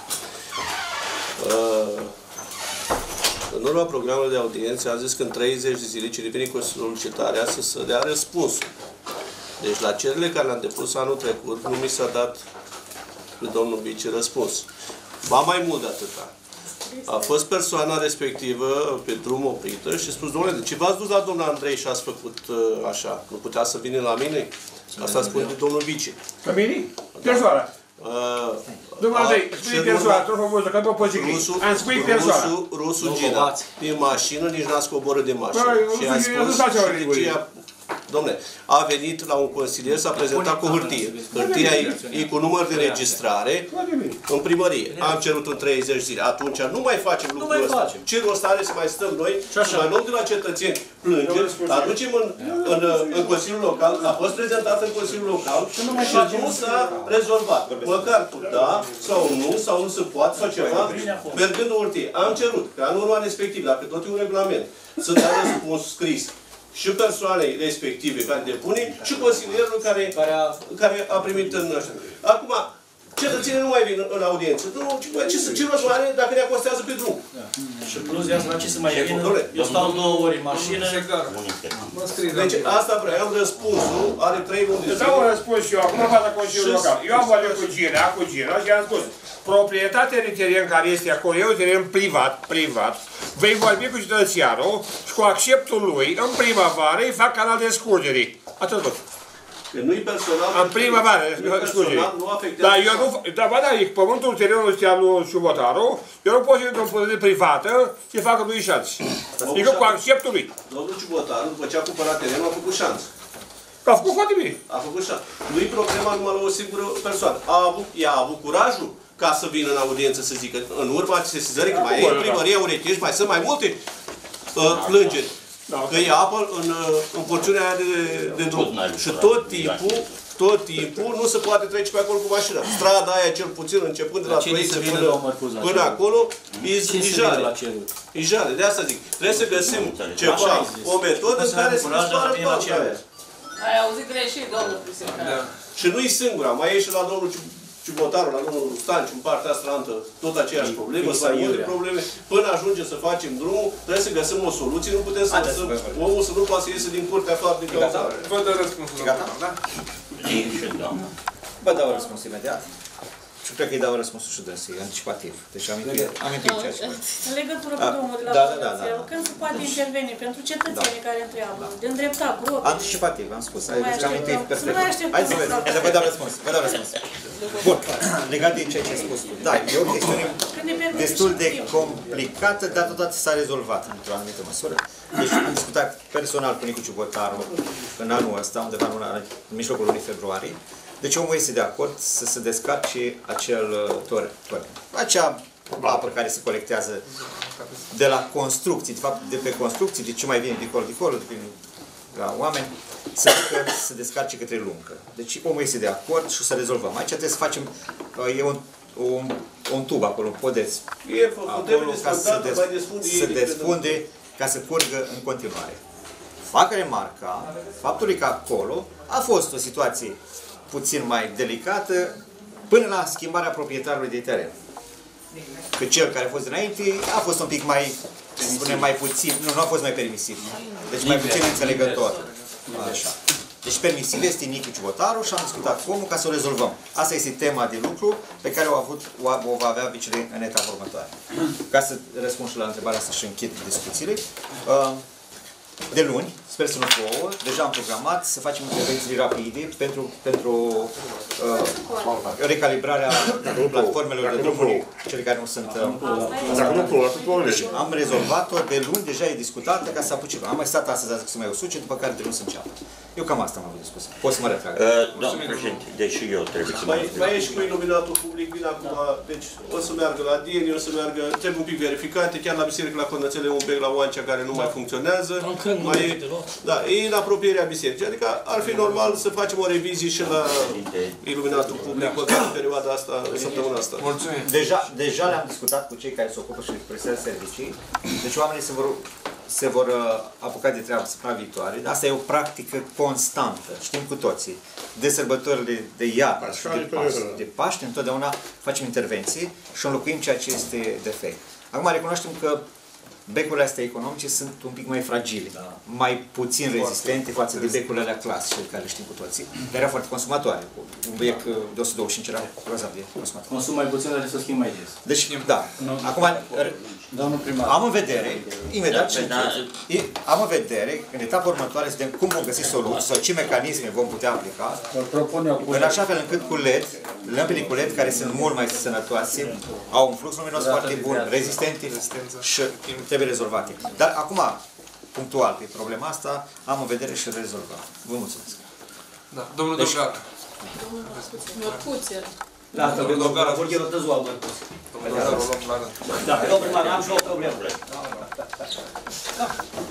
Uh, în urma programului de audiență a zis că în treizeci de zile cine vine cu solicitarea să se dea răspunsul. Deci la cererile care le-am depus anul trecut nu mi s-a dat de domnul vice răspuns. Ba mai mult de atâta. A fost persoana respectivă pe drum oprită și a spus, domnule, de ce v-ați dus la domnul Andrei și ați făcut uh, așa? Nu putea să vină la mine? Asta spune de domnul vice. Că vine? Persoana. Domnul Andrei, spune persoana, tot frumos, că nu poți zic. Am spus persoana. Rusul Gina, din mașină, nici n-a scoborât de mașină. Și a spus, dom'le, a venit la un consilier, s-a prezentat cu hârtie. Hârtia e, e cu număr de registrare în primărie. Am cerut în treizeci zile. Atunci nu mai facem lucrul ăsta. Ce rost are să mai stăm noi și mai luăm de la cetățeni plângeri, aducem în, în, în Consiliul Local, a fost prezentat în Consiliul Local și nu s-a rezolvat. Măcar da sau nu, sau nu se poate sau ceva, mergând o hârtie. Am cerut ca în urma respectiv, dacă tot e un regulament, să dea răspuns scris și persoanei respective care depune și consilierul care, care, a, care a primit în... Acum, cetățenii nu mai vin în audiență. Nu, ce să ce rost are dacă ne acostează pe drum? Da. Și plus de asta, ce să mai vină? Eu stau două ori în mașină. Deci asta vreau, am răspunsul, are trei luni de zile. Dau un răspuns și eu, acum fac la Consiliul Local. Eu am vorbit cu Gina, cu Gina și i-am spus, proprietatea de teren care este acolo, e un teren privat, privat, vei vorbi cu cetățeanul și cu acceptul lui, în primăvară îi fac canal de scurgere. Atât tot. Că nu-i personal. În primăvară, scuze. Dar eu nu, dar ba da, e pământul terenul ăsta al lui Ciubotaru, eu nu pot să intru în poziție privată și facă lui șanț. Adică cu acceptul lui. Domnul Ciubotaru, după ce a cumpărat terenul, a făcut șanț. A făcut foarte bine. A făcut șanț. Nu-i problema numai la o singură persoană. A avut, ea a avut curajul ca să vină în audiență să zică în urma sesizării, că mai e în primăria Urechești, mai sunt mai multe uh, plângeri. Că e apă în, în porțiunea aia de, de drum. Și tot timpul, tot timpul nu se poate trece pe acolo cu mașina. Strada aia, cel puțin, începând de la Ploiești până, până acolo, e jale. E jale. De asta zic. Trebuie să găsim ceva, o metodă în care să dispară toată aia. Ai auzit greșit, domnul Prisca. Și nu-i singura. Mai e și la domnul Ciubotaru, la domnul Stanciu, în partea astrantă, tot aceeași problemă, sau multe probleme. Până ajungem să facem drumul, trebuie să găsim o soluție, nu putem să lăsăm omul să nu poată să iese din curtea afară din cauza. Vă dă răspunsul, da? Vă dau răspuns imediat. Și cred că îi dau răspunsul și dânsii, anticipativ. Deci am amintit ceea ce... În legătură cu domnul de la Pădățel, când se poate interveni pentru cetățenii care întreabă, de îndreptat, proprii... Anticipativ, am spus. Deci am amintit perfect. Haideți să vedeți, vă dau răspuns, vă dau răspuns. Bun, legat de ceea ce ai spus tu. Da, e o chestiune destul de complicată, dar totodată s-a rezolvat într-o anumită măsură. Deci am discutat personal cu Nicu Ciubotaru în anul ăsta, undeva în, luna, în mijlocul lunii februarie. Deci omul este de acord să se descarce acel tor, tor, acea apă care se colectează de la construcții, de fapt de pe construcții, de ce mai vine dincolo, dincolo, de la oameni, să ducă, să descarce către luncă. Deci omul este de acord și o să rezolvăm. Aici trebuie să facem, e un, un, un tub acolo, un podeț, acolo ca să se desfunde, ca să curgă în continuare. Fac remarca faptului că acolo a fost o situație puțin mai delicată până la schimbarea proprietarului de teren. Că cel care a fost înainte a fost un pic mai, să spunem, mai puțin, nu, nu a fost mai permisiv. Deci mai puțin înțelegător. Așa. Deci permisiv este Nicu Ciubotaru și am discutat cu omul ca să o rezolvăm. Asta este tema de lucru pe care o, avut, o va avea vicele în etapa următoare. Ca să răspund și la întrebarea asta și închid discuțiile. De luni, sper să nu plouă, deja am programat să facem intervenții rapide pentru, pentru uh, recalibrarea platformelor de drumuri, cele care nu sunt... Uh, am rezolvat-o, de luni deja e discutată ca să apucem. Am mai stat astăzi, azi, să mai usuce, după care de luni să înceapă. Eu cam asta am avut discuție. Pot să mă retrag. Uh, Domnul președinte, deci eu trebuie să mă mai, mai e și cu iluminatul public, vine acum, deci o să meargă la Dieni, o să meargă, trebuie un pic verificate, chiar la biserică, la Condățele, un bec la Oancea care nu mai funcționează. Mai e, da, e în apropierea bisericii, adică ar fi normal să facem o revizie și la iluminatul public, măcar în perioada asta, în săptămâna asta. Mulțumim. Deja, deja le-am discutat cu cei care se ocupă și prestează servicii, deci oamenii se vor, se vor uh, apuca de treabă săptămâna viitoare. Asta e o practică constantă, știm cu toții. De sărbătorile de iarnă și de Paște, de Paște, întotdeauna facem intervenții și înlocuim ceea ce este defect. Acum recunoaștem că becurile astea economice sunt un pic mai fragile, da. mai puțin rezistente față de becurile alea clasice, care le știm cu toții. Dar erau foarte consumatoare. Un bec de o sută douăzeci și cinci era grozav de consumator. Consum mai puțin, dar să schimb mai des. Deci, da. Acum, am în vedere, imediat, am în vedere, în etapa următoare, să vedem cum vom găsi soluții sau ce mecanisme vom putea aplica, în așa fel încât cu L E D, lămpile cu L E D, care sunt mult mai sănătoase, au un flux luminos foarte bun, rezistente și trebuie rezolvate. Dar acum, punctual, pe problema asta, am în vedere și rezolvăm. Vă mulțumesc. Da. Domnul deci, Dogar. Mărcuțel. Da, asta domnul Dogar, a vorbit o tăzua Mărcuțel. Da, domnul primar, am și o problemă. Da.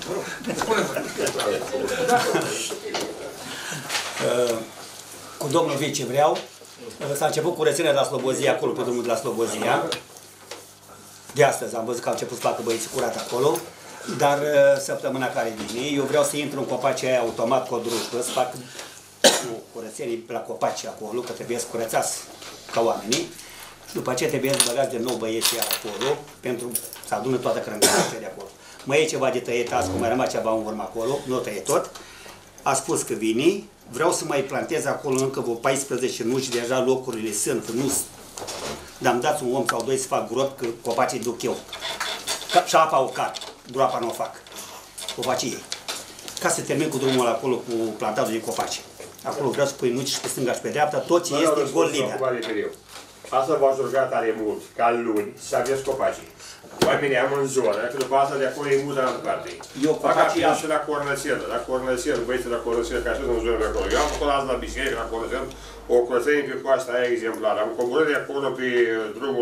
Cu domnul vice vreau. S-a început curățenia de la Slobozia, acolo, pe drumul de la Slobozia. De astăzi am văzut că au început să facă băieții curat acolo, dar săptămâna care vine, eu vreau să intru în copacii aia automat cu o drușcă, să fac o curățenie la copaci acolo, că trebuie să curățați ca oamenii. Și după aceea trebuie să băgați de nou băieții acolo, pentru să adună toată crângărița de acolo. Mai e ceva de tăiet azi, cum mai rămas ceva în urmă acolo, nu tăie tot. A spus că vine, vreau să mai plantez acolo încă vreo paisprezece nuci, deja locurile sunt, nu dar am dat un om sau doi să fac grot, că copacii duc eu. Ca, și apa o car, groapa nu o fac. Copacii ei. Ca să termin cu drumul acolo cu plantatul de copaci. acolo vreau să pui nuci și pe stânga și pe dreapta, tot ce este gol liber. Asta v-aș ruga tare mult, ca luni, să aveți copacii. Oamenii am în zonă, că după asta de acolo e mult în parte. Eu fac așa și la Cornățel, la Cornățel, băieții la Cornățel, ca și în zonă de acolo. Eu am fost azi la biserică, la Cornățel, o curățenie pe coasta aia exemplară. Am coborât de acolo pe drumul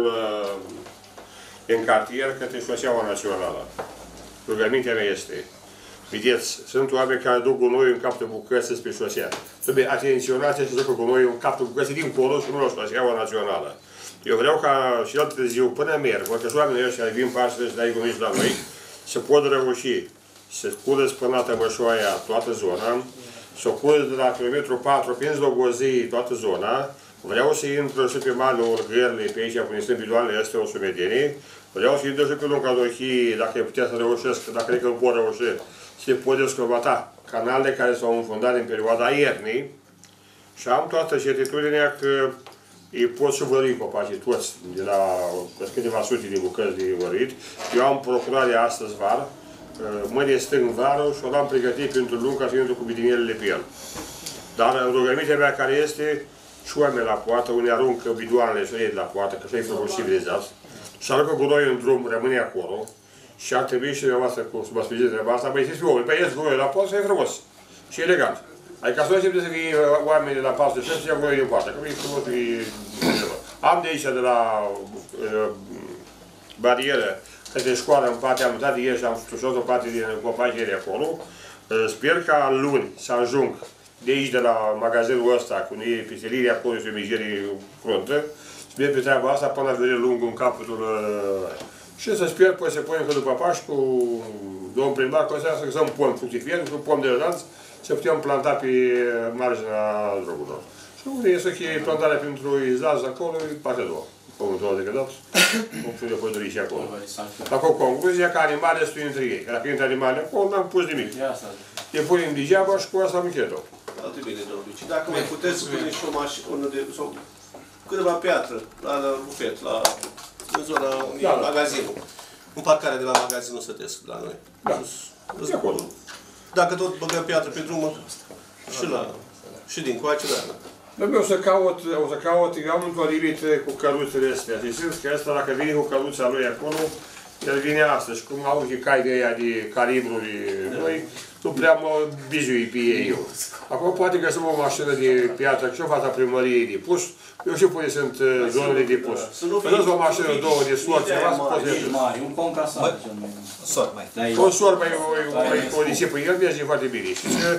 în cartier către șoseaua națională. Rugămintea mea este, vedeți, sunt oameni care duc gunoiul în capul bucăți spre șosea. Trebuie atenționați să ducă gunoiul în capul bucății dincolo și nu la șoseaua națională. Eu vreau ca și el târziu, până merg, că și oamenii ăștia vin pe astăzi și dai gunoiți la noi, să pot reuși să curăț până la Tămășoaia toată zona, să curăț de la kilometru patru prin Slobozii toată zona, vreau să intru și pe malul Gărlei, pe aici, până sunt bidoanele astea, o sumedenie, vreau să intru și pe lungul Dohii, dacă putea să reușesc, dacă cred că nu pot reuși, se pot descovata canalele care s-au înfundat în perioada iernii și am toată certitudinea că îi pot și vări copacii toți, de la câteva sute de bucăți de vărit. Eu am procurare astăzi var, mâine stâng varul și o l-am pregătit pentru lung ca să intru cu bidinelele pe el. Dar rugămintea mea care este, și oameni la poartă, unii aruncă bidoanele și ei de la poartă, că așa e frumos civilizați, și aruncă gunoiul în drum, rămâne acolo, și ar trebui și dumneavoastră, cum să mă spune treaba asta, băi, ziceți pe oameni, băi, ies gunoiul la poartă, să e frumos și elegant. Adică să nu trebuie să fie oameni de la pasul de șef să ia gunoiul din poartă, că e frumos, e... Am de aici, de la uh, barieră, către școală, în partea, am mutat de ieri și am stușat o parte din copacii de acolo. Uh, sper ca luni să ajung de aici, de la magazinul ăsta, cu ei piselirii acolo și o mizerie cruntă, sper pe treaba asta până la vedere lungul în capătul uh, și să sper, păi se pune că după Paști cu domnul primar, că să să un pom fructifier, un pom de rădanți, să putem planta pe marginea drumurilor. Și unde e să fie plantarea pentru izaz acolo, e partea a doua. Pomul două decădat, pomul de păduri și acolo. Acolo concluzia că animalele sunt între ei. Dacă intră animalele acolo, n-am pus nimic. Le punem degeaba și cu asta am încheiat-o. Foarte bine, domnul Luci. Dacă mai puteți pune și o mașină, de, sau câteva piatră, la, la bufet, la, în zona unui da, magazinul. În parcarea de la magazinul Sătesc, la noi. Da, de acolo. Dacă tot băgăm piatră pe drumul, și la, și din coace, da. Dar eu o să caut, o să caut, eu am întvorit cu căruțele astea. Ziceți că ăsta, dacă vine cu căruța lui acolo, el vine astăzi. Cum au și cai de aia de calibruri noi, nu prea mă bizui pe ei eu. Acum poate găsim o mașină de piatră, și o fața primăriei de pus. Eu știu pune sunt zonele de pus. Vedeți o mașină, două de sort, ceva, să poți de mari, un concasat. Sort mai. Un sort mai, o disipă, el merge foarte bine.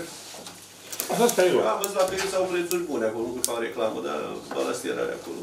Așa stă aici. Am văzut la Perița au prețuri bune acolo, nu fac reclamă, dar balastieră are acolo.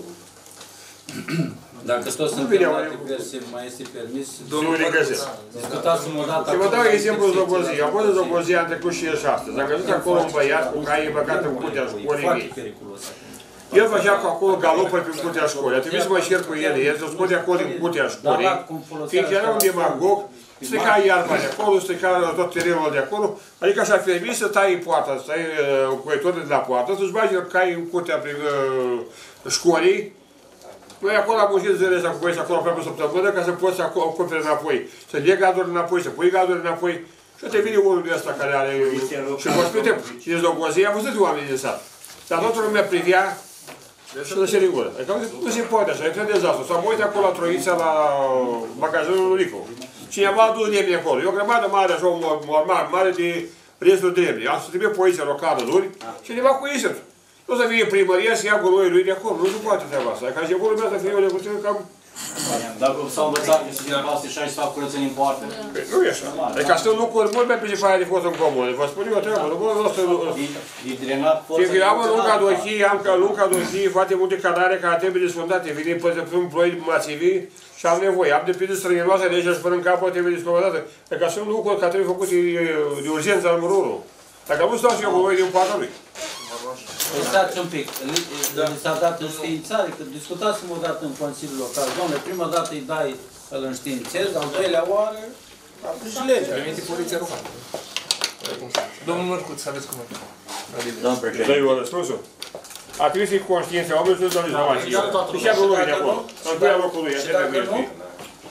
Dacă toți sunt fermate verse, mai este permis? Nu le găsesc. Discutați-mă o dată. Și vă dau exemplu Zobozii. Am fost în Zobozii, am trecut și el și astăzi. Am văzut acolo un băiat cu caii băgat în curtea școlii mei. El făcea cu acolo galopări prin curtea școlii. A trebuit să mă șer cu el, el să scoate acolo din curtea școlii. Fiindcă era un demagog, strica iarba de acolo, strica tot terenul de acolo. Adică așa fermi să tai poarta, să tai cuietorile de la poartă, să-ți bagi caii în curtea prin școlii. Noi acolo am muncit zilele astea cu băieți acolo aproape o săptămână ca să poți să acoperi înapoi. Să leg garduri înapoi, să pui garduri înapoi. Și te vine unul de ăsta care are... Și vă spune, și de Zobozii, am văzut oamenii din sat. Dar toată lumea privea și nu se rigură. Adică nu se poate așa, e un dezastru. S-am uit acolo la Troița, la magazinul lui Nicu. Cineva a adus lemne acolo. E o grămadă mare, așa, un mormar mare de restul de lemne. Asta trebuie poliția locală luni și cineva cu isăt. Nu să fie primăria să ia gunoiul lui de acolo, nu se poate treaba asta. Ca început lumea să fie o necuțină cam... Dacă s-au învățat că se din paste și aici fac curățenii în poartă. Nu e așa. Adică sunt lucruri mult mai pe aia de fost în comun. Vă spun eu o treabă, nu pot să... E drenat forța... Fiindcă eu am în lunga dohii, am ca lunga dohii foarte multe canare care trebuie desfundate. Vine pe un ploi masivi și am nevoie. Am depinde străinoasă de aici și până în capă trebuie descovădată. Adică sunt lucruri care trebuie făcute de urgență al mărurul. Dacă nu stau și eu cu voi din poarta lui. Stați un pic, li s-a dat înștiințare, că discutați-mă o dată în Consiliul Local. Doamne, prima dată îi dai, îl înștiințezi, al doilea oară, și legea. Permite poliția locală. Domnul Mărcuț, aveți cuvântul. Domnul președinte. Dă-i o răspunsul. Ar trebui să fii conștiința oamenilor să-ți dau informații. Și ia locul lui de acolo. Îmi pui locul lui, așa trebuie știi.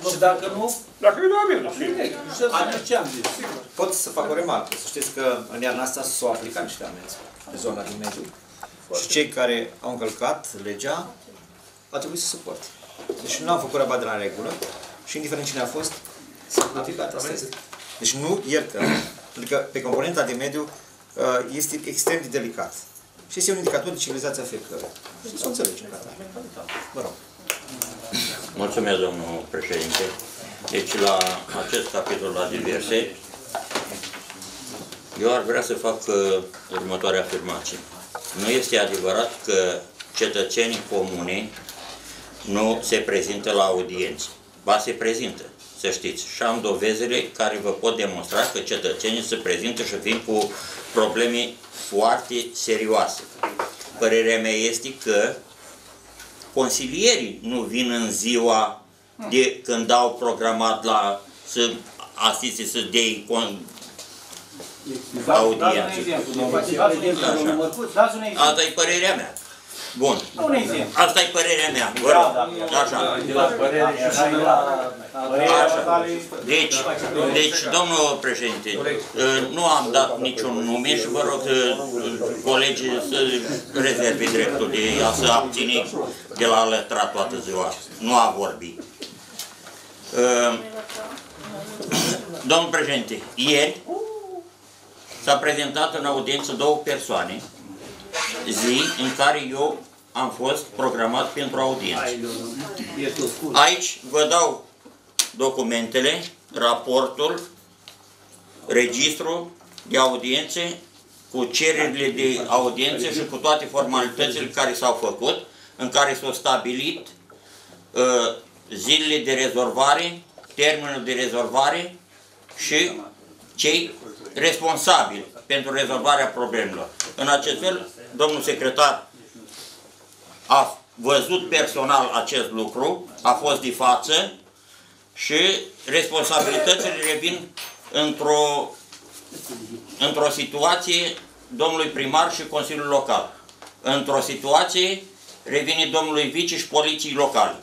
Și dacă nu? Dacă e nobil, și ce am zis? Pot să fac o remarcă. Să știți că în iarna asta s-au aplicat niște amenzi pe zona din mediu. Și cei care au încălcat legea au trebuit să suporte. Deci nu am făcut rabat de la regulă și indiferent cine a fost, s-a notificat. Asta este. Deci nu iertăm. Pentru că pe componenta de mediu este extrem de delicat. Și este un indicator de civilizația fiecăruia. Și să o înțelegem ca atare. Vă rog. Mulțumesc, domnul președinte. Deci, la acest capitol, la diverse, eu ar vrea să fac uh, următoarea afirmație. Nu este adevărat că cetățenii comune nu se prezintă la audiențe. Ba, se prezintă, să știți. Și am dovezele care vă pot demonstra că cetățenii se prezintă și vin cu probleme foarte serioase. Părerea mea este că consilierii nu vin în ziua de când au programat la să asiste, să dea audiență. Asta e părerea mea. Bun. Asta e părerea mea. Vă rog. Așa. Așa. Deci, deci, domnul președinte, nu am dat niciun nume și vă rog colegii să rezerve dreptul de a se abține de la alătrat toată ziua. Nu a vorbi. Domnul președinte, ieri s-a prezentat în audiență două persoane, zi în care eu am fost programat pentru audiență. Aici vă dau documentele, raportul, registrul de audiențe, cu cererile de audiențe și cu toate formalitățile care s-au făcut, în care s-au stabilit uh, zilele de rezolvare, termenul de rezolvare și cei responsabili pentru rezolvarea problemelor. În acest fel, domnul secretar a văzut personal acest lucru, a fost de față și responsabilitățile revin într-o într-o situație domnului primar și Consiliul Local. Într-o situație revine domnului vice și poliției locale.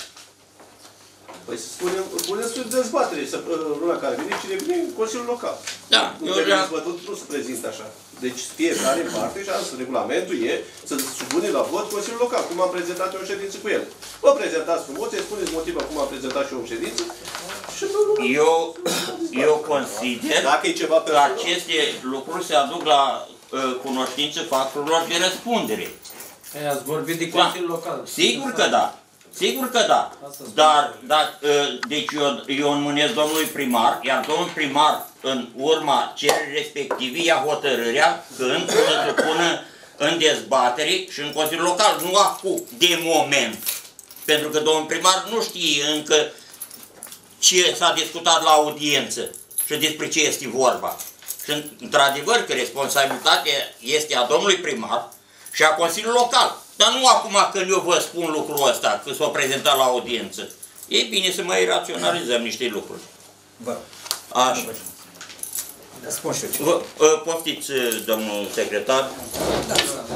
Păi să spunem, puneți o dezbatere, să, luna care vine, cine vine în Consiliul Local. Da, nu, eu le-am... nu se prezintă așa. Deci fiecare în parte și asta, regulamentul e să supune la vot Consiliul Local, cum am prezentat eu în ședință cu el. Vă prezentați frumos, îi spuneți motivul cum am prezentat și eu în ședință și nu... Eu, eu consider Dacă e ceva că aceste lucruri se aduc la uh, cunoștință factorilor de răspundere. Ați vorbit de Consiliul Local. Sigur că da. Sigur că da, dar, dar deci eu, eu înmânesc domnului primar, iar domnul primar în urma cererii respective ia hotărârea când să se pună în dezbatere și în Consiliul Local, nu acum, de moment. Pentru că domnul primar nu știe încă ce s-a discutat la audiență și despre ce este vorba. Și într-adevăr că responsabilitatea este a domnului primar și a Consiliului Local. Dar nu acum când eu vă spun lucrul ăsta, că s-o prezentat la audiență. E bine să mai raționalizăm niște lucruri. Vă Așa. Spun și eu ceva. Vă, poftiți, domnul secretar. Da.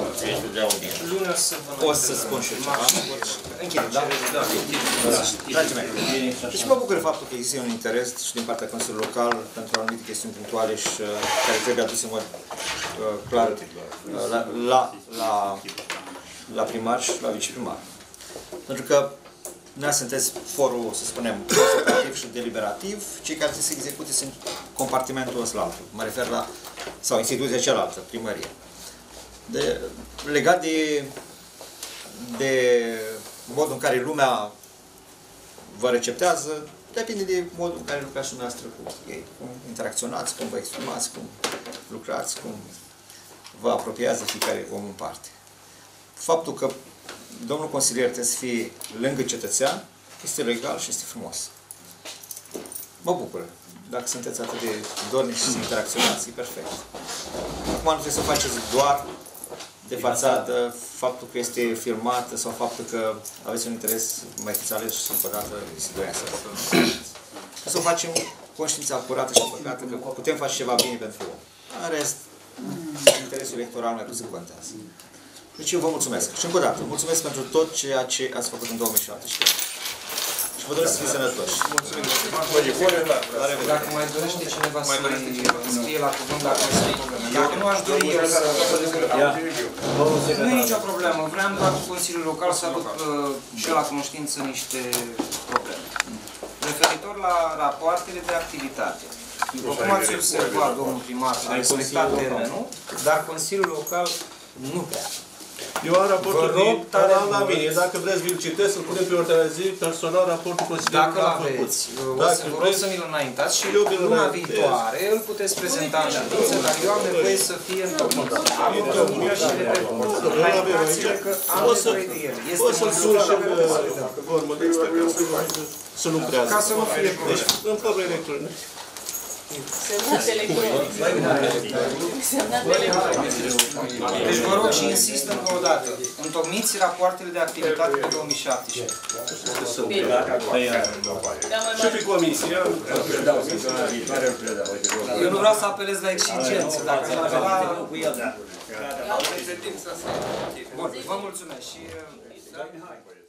O să spun și eu ceva. Închidem, da? Dragii mei, deci mă bucur faptul că există un interes și din partea Consiliului Local pentru anumite chestiuni punctuale și care trebuie aduse în mod clar la, la, la la primar și la viceprimar. Pentru că noi sunteți forul, să spunem, consultativ și deliberativ, cei care se execute sunt compartimentul ăsta altul. Mă refer la, sau instituția cealaltă, primărie. De, legat de, de modul în care lumea vă receptează, depinde de modul în care lucrați și noastră cu ei. Cum interacționați, cum vă exprimați, cum lucrați, cum vă apropiază fiecare om în parte. Faptul că domnul consilier trebuie să fie lângă cetățean este legal și este frumos. Mă bucur. Dacă sunteți atât de dornici să interacționați, e perfect. Acum nu trebuie să faceți doar de fațadă faptul că este filmată sau faptul că aveți un interes, mai fiți aleși și încă o dată situația. Să o facem conștiința curată și păcată că putem face ceva bine pentru om. În rest, interesul electoral mai puțin contează. Deci eu vă mulțumesc. Și încă o dată, mulțumesc pentru tot ceea ce ați făcut în două mii șaptesprezece. Și Vă doresc să fiți sănătoși. Dacă mai dorește cineva să scrie la cuvânt, dacă nu sunt probleme. Dacă nu aș dori eu să... Nu e nicio problemă. Vreau doar cu Consiliul Local să aduc și la cunoștință niște probleme. Referitor la rapoartele de activitate. După cum ați observat, domnul primar, a respectat terenul, dar Consiliul Local nu prea. Eu am raportul din Aral la mine. Dacă vreți, vi-l citesc, să-l punem pe ordinea de zi, personal, raportul Consiliului Dacă l aveți, vă rog să mi-l înaintați și luna viitoare îl puteți prezenta în ședință, dar eu am nevoie să fie întocmit. Am întocmit și repet, înaintați-le că am nevoie de el. O să-l sun și pe formă de să nu prează. Ca să nu fie probleme. Deci, în formă electronică. Semnat electronic. Deci vă rog și insist încă o dată. Întocmiți rapoartele de activitate pe două mii șaptesprezece. Și pe comisie. Eu nu vreau să apelez la exigență. Dacă apela... Bun, vă mulțumesc și...